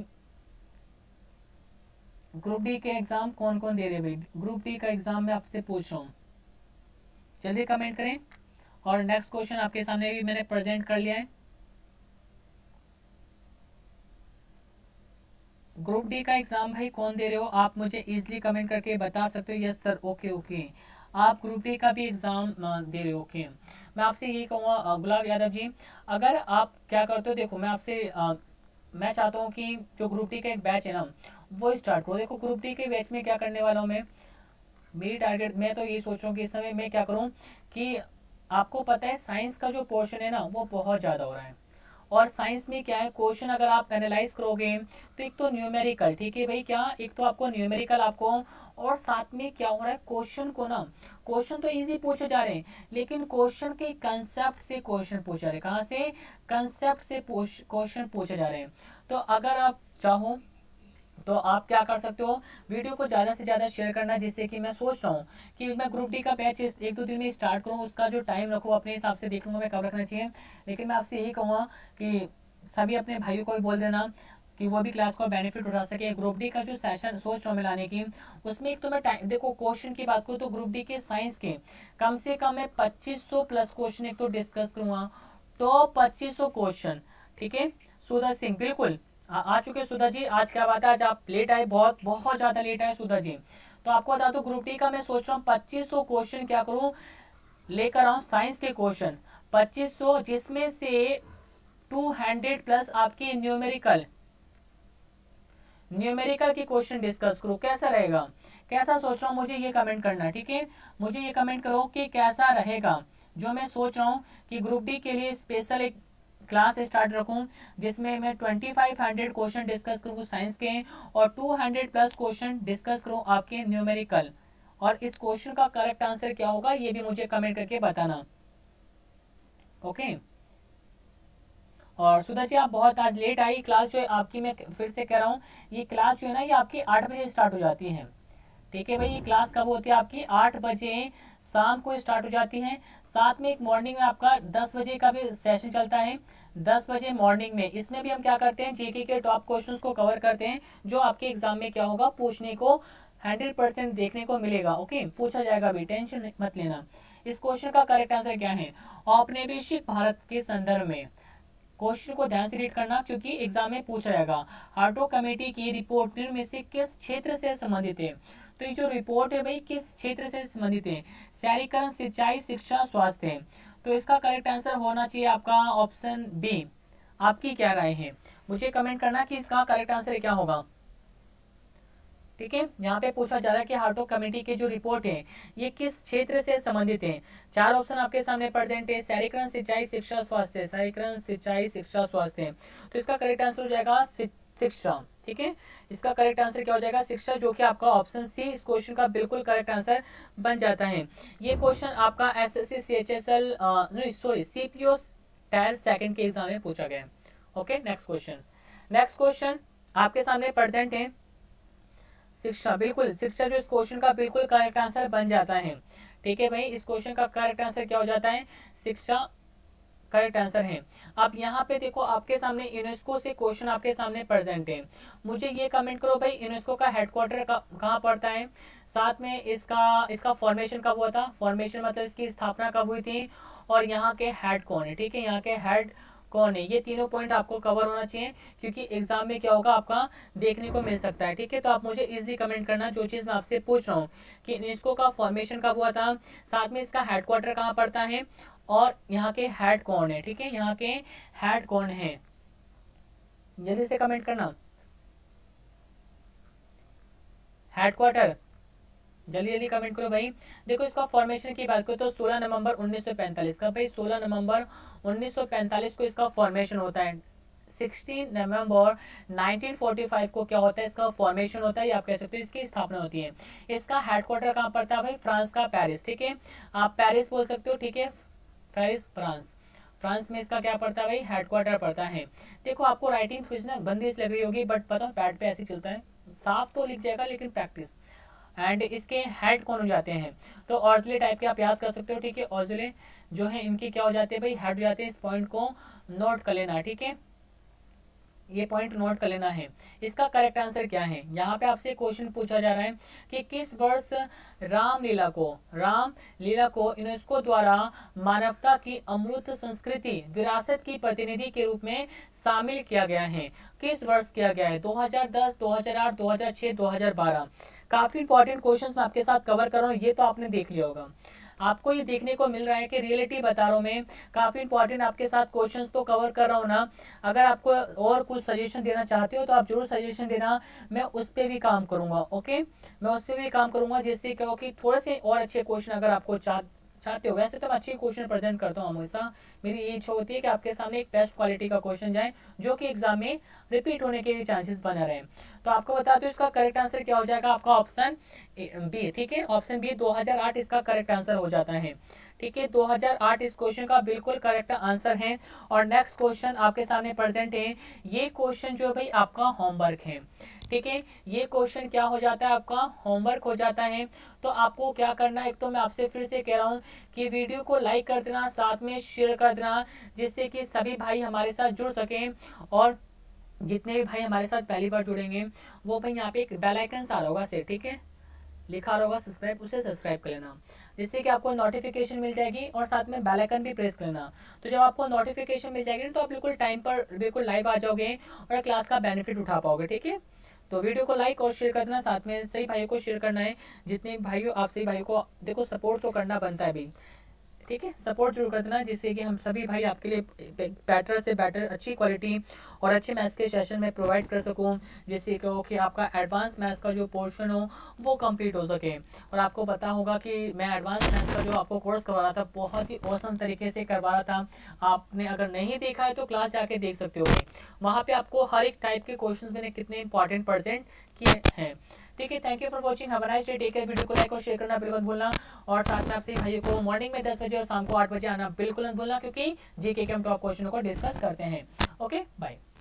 ग्रुप डी के एग्जाम कौन कौन दे रहे हैं भाई। ग्रुप डी का एग्जाम मैं आपसे पूछ रहा हूँ, जल्दी कमेंट करें। और नेक्स्ट क्वेश्चन आपके सामने भी मैंने प्रेजेंट कर लिया है। ग्रुप डी का एग्जाम भाई कौन दे रहे हो, आप मुझे इजीली कमेंट करके बता सकते हो। यस सर, ओके ओके, आप ग्रुप डी का भी एग्जाम दे रहे हो। ओके, मैं आपसे यही कहूँगा गुलाब यादव जी, अगर आप क्या करते हो, देखो मैं आपसे मैं चाहता हूँ कि जो ग्रुप डी का एक बैच है ना वो स्टार्ट करो। देखो ग्रुप डी के बैच में क्या करने वाला हूँ मैं, मेरी टारगेट मैं तो यही सोच रहा हूँ कि इस समय मैं क्या करूँ कि आपको पता है साइंस का जो पोर्शन है ना वो बहुत ज़्यादा हो रहा है और साइंस में क्या है, क्वेश्चन अगर आप एनालाइज करोगे तो एक तो न्यूमेरिकल, ठीक है भाई, क्या एक तो आपको न्यूमेरिकल आपको, और साथ में क्या हो रहा है, क्वेश्चन को ना, क्वेश्चन तो इजी पूछे जा रहे हैं लेकिन क्वेश्चन के कंसेप्ट से क्वेश्चन पूछे जा रहे हैं। कहाँ से, कंसेप्ट से क्वेश्चन पूछे जा रहे हैं। तो अगर आप चाहो तो आप क्या कर सकते हो, वीडियो को ज़्यादा से ज़्यादा शेयर करना, जिससे कि मैं सोच रहा हूँ कि मैं ग्रुप डी का बैच एक दो दिन में स्टार्ट करूँ। उसका जो टाइम रखूँ अपने हिसाब से देख लूँगा मैं कब रखना चाहिए, लेकिन मैं आपसे यही कहूँगा कि सभी अपने भाइयों को भी बोल देना कि वो भी क्लास का बेनिफिट उठा सके। ग्रुप डी का जो सेशन सोच रहा हूँ मैं लाने की, उसमें एक तो मैं टाइम देखो, क्वेश्चन की बात करूँ तो ग्रुप डी के साइंस के कम से कम मैं पच्चीस सौ प्लस क्वेश्चन एक तो डिस्कस करूँगा, तो पच्चीस सौ क्वेश्चन, ठीक है। सुधा सिंह बिल्कुल आ, आ चुके सुधा जी, आज क्या बात है, आज आप लेट आए, बहुत बहुत ज्यादा लेट आए सुधा जी। तो आपको बता दो ग्रुप डी का मैं सोच रहा हूँ पच्चीस सौ क्वेश्चन क्या करूँ लेकर आऊँ, साइंस के क्वेश्चन पच्चीस सौ, जिसमें से दो सौ प्लस आपकी न्यूमेरिकल न्यूमेरिकल के क्वेश्चन डिस्कस करो। कैसा रहेगा, कैसा सोच रहा हूँ, मुझे ये कमेंट करना, ठीक है, मुझे ये कमेंट करो कि कैसा रहेगा जो मैं सोच रहा हूँ कि ग्रुप डी के लिए स्पेशल एक क्लास स्टार्ट रखूं जिसमें मैं पच्चीस सौ क्वेश्चन डिस्कस करूं साइंस के और दो सौ प्लस क्वेश्चन डिस्कस करूं आपके न्यूमेरिकल, और इस क्वेश्चन का करेक्ट आंसर क्या होगा ये भी मुझे कमेंट करके बताना, ओके। और सुधा जी आप बहुत आज लेट आई, क्लास जो है आपकी, मैं फिर से कह रहा हूँ ये क्लास जो है ना ये आपकी आठ बजे स्टार्ट हो जाती है, ठीक है भाई। ये क्लास कब होती है आपकी, आठ बजे शाम को स्टार्ट हो जाती है। साथ में एक मॉर्निंग में आपका दस बजे का भी सेशन चलता है, दस बजे मॉर्निंग में। इसमें भी हम क्या करते हैं, जीके के टॉप क्वेश्चंस को कवर करते हैं जो आपके एग्जाम में क्या होगा, पूछने को हंड्रेड परसेंट देखने को मिलेगा, ओके, पूछा जाएगा भी, टेंशन मत लेना। इस क्वेश्चन का करेक्ट आंसर क्या है, औपनिवेशिक भारत के संदर्भ में। क्वेश्चन को ध्यान से रीड करना क्योंकि एग्जाम में पूछा जाएगा। हार्टो कमेटी की रिपोर्ट निम्न में से किस क्षेत्र से संबंधित है, तो ये जो रिपोर्ट है भाई किस क्षेत्र से संबंधित है, शहरीकरण, सिंचाई, शिक्षा, स्वास्थ्य है। तो इसका करेक्ट आंसर होना चाहिए आपका ऑप्शन बी। आपकी क्या राय है, मुझे कमेंट करना कि इसका करेक्ट आंसर क्या होगा, ठीक है। यहाँ पे पूछा जा रहा है कि हार्टो कमेटी की जो रिपोर्ट है ये किस क्षेत्र से संबंधित है। चार ऑप्शन आपके सामने प्रेजेंट है, शहरीकरण, सिंचाई, शिक्षा, स्वास्थ्य, शहरीकरण, सिंचाई, शिक्षा, स्वास्थ्य। तो इसका करेक्ट आंसर हो जाएगा शिक्षा, ठीक है। इसका करेक्ट आंसर क्या हो जाएगा, शिक्षा, जो कि आपका ऑप्शन सी इस क्वेश्चन का बिल्कुल करेक्ट आंसर बन जाता है। ये क्वेश्चन आपका S S C C H S L sorry CPO tier second के एग्जाम में पूछा गया। Okay, next question next question आपके सामने प्रेजेंट है, शिक्षा, बिल्कुल शिक्षा जो इस क्वेश्चन का बिल्कुल करेक्ट आंसर बन जाता है, ठीक है भाई। इस क्वेश्चन का करेक्ट आंसर क्या हो जाता है, शिक्षा करेक्ट आंसर है। अब यहाँ पे देखो आपके सामने यूनेस्को से क्वेश्चन आपके सामने प्रेजेंट है। मुझे ये कमेंट करो भाई यूनेस्को का हेडक्वार्टर कहाँ पड़ता है, साथ में इसका इसका फॉर्मेशन कब हुआ था, फॉर्मेशन मतलब इसकी स्थापना कब हुई थी, और यहाँ के हेड कौन है, ठीक है, यहाँ के हेड कौन है। ये तीनों पॉइंट आपको कवर होना चाहिए क्योंकि एग्जाम में क्या होगा आपका देखने को मिल सकता है, ठीक है। तो आप मुझे इजी कमेंट करना जो चीज मैं आपसे पूछ रहा हूँ कि यूनेस्को का फॉर्मेशन कब हुआ था, साथ में इसका हेडक्वार्टर कहाँ पड़ता है, और यहाँ के हेड कौन है, ठीक है, यहाँ के हेड कौन है, जल्दी से कमेंट करना। हेडक्वार्टर जल्दी जल्दी कमेंट करो भाई। देखो इसका फॉर्मेशन की बात करो तो सोलह नवंबर उन्नीस सौ पैंतालीस का, भाई सोलह नवंबर उन्नीस सौ पैंतालीस को इसका फॉर्मेशन होता है। सोलह नवंबर उन्नीस सौ पैंतालीस को क्या होता है, इसका फॉर्मेशन होता है, या आप कह सकते हो इसकी स्थापना होती है। इसका हेडक्वार्टर कहाँ पड़ता है भाई, फ्रांस का पेरिस, ठीक है, आप पेरिस बोल सकते हो, ठीक है, पेरिस फ्रांस, फ्रांस में इसका क्या पड़ता है भाई, हेडक्वार्टर पड़ता है। देखो आपको राइटिंग थोड़ी ना बंदिश लग रही होगी, बट पता पैड पे ऐसे चलता है, साफ तो लिख जाएगा लेकिन प्रैक्टिस। एंड इसके हेड कौन हो जाते हैं, तो ऑर्जले टाइप के आप याद कर सकते हो, ठीक है, ऑर्जले जो है इनके क्या हो जाते हैं भाई, हेड हो जाते हैं। इस पॉइंट को नोट कर लेना, ठीक है, ये पॉइंट नोट कर लेना है। इसका करेक्ट आंसर क्या है, यहाँ पे आपसे क्वेश्चन पूछा जा रहा है कि किस वर्ष रामलीला को रामलीला को यूनेस्को द्वारा मानवता की अमूर्त संस्कृति विरासत की प्रतिनिधि के रूप में शामिल किया गया है, किस वर्ष किया गया है, दो हज़ार दस, दो हज़ार आठ, दो हज़ार छह, दो हज़ार बारह। काफी इंपॉर्टेंट क्वेश्चंस मैं आपके साथ कवर कर रहा हूँ, ये तो आपने देख लिया होगा। आपको ये देखने को मिल रहा है कि रियलिटी बता रहा हूँ मैं, काफी इंपॉर्टेंट आपके साथ क्वेश्चंस तो कवर कर रहा हूँ ना। अगर आपको और कुछ सजेशन देना चाहते हो तो आप जरूर सजेशन देना, मैं उस पर भी काम करूंगा, ओके, मैं उस पर भी काम करूंगा जिससे क्या हो कि थोड़े से और अच्छे क्वेश्चन अगर आपको चाह चाहते हो। वैसे तो मैं अच्छी क्वेश्चन प्रेजेंट करता हूँ हमेशा, मेरी ये इच्छा होती है कि आपके सामने एक बेस्ट क्वालिटी का क्वेश्चन जाए जो कि एग्जाम में रिपीट होने के चांसेस बने रहे। तो आपको बता दो इसका करेक्ट आंसर क्या हो जाएगा, आपका ऑप्शन बी, ठीक है, ऑप्शन बी दो हज़ार आठ इसका करेक्ट आंसर हो जाता है। ठीक है, दो हज़ार आठ इस क्वेश्चन का बिल्कुल करेक्ट आंसर है। और नेक्स्ट क्वेश्चन आपके सामने प्रेजेंट है, ये क्वेश्चन जो भाई आपका होमवर्क है। ठीक है, ये क्वेश्चन क्या हो जाता है, आपका होमवर्क हो जाता है। तो आपको क्या करना है, एक तो मैं आपसे फिर से कह रहा हूँ कि वीडियो को लाइक कर देना, साथ में शेयर कर देना, जिससे कि सभी भाई हमारे साथ जुड़ सकें। और जितने भी भाई हमारे साथ पहली बार जुड़ेंगे वो भाई यहाँ पे एक बेल आइकन आ रहा होगा से, ठीक है, लिखा होगा सब्सक्राइब, उसे सब्सक्राइब कर लेना, जिससे कि आपको नोटिफिकेशन मिल जाएगी। और साथ में बेल आइकन भी प्रेस कर लेना। तो जब आपको नोटिफिकेशन मिल जाएगी तो आप बिल्कुल टाइम पर बिल्कुल लाइव आ जाओगे और क्लास का बेनिफिट उठा पाओगे। ठीक है, तो वीडियो को लाइक और शेयर कर देना, साथ में सही भाइयों को शेयर करना है। जितने भाइयों आप सही भाइयों को देखो सपोर्ट तो करना बनता है भी, ठीक है, सपोर्ट जरूर कर देना, जिससे कि हम सभी भाई आपके लिए बेटर से बेटर अच्छी क्वालिटी और अच्छे मैथ्स के सेशन में प्रोवाइड कर सकूं, जिससे कि आपका एडवांस मैथ्स का जो पोर्शन हो वो कंप्लीट हो सके। और आपको पता होगा कि मैं एडवांस मैथ्स का जो आपको कोर्स करवा रहा था बहुत ही औसम तरीके से करवा रहा था। आपने अगर नहीं देखा है तो क्लास जाके देख सकते हो, वहाँ पे आपको हर एक टाइप के क्वेश्चन मैंने कितने इंपॉर्टेंट प्रेजेंट किए हैं। ठीक है, thank you for watching, have a nice day, take care. Video को लाइक और शेयर करना बिल्कुल मत भूलना। और साथ में आपसे भाइयों को मॉर्निंग में दस बजे और शाम को आठ बजे आना बिल्कुल मत भूलना, क्योंकि जीके के हम टॉप क्वेश्चनों को डिस्कस करते हैं। Okay, bye.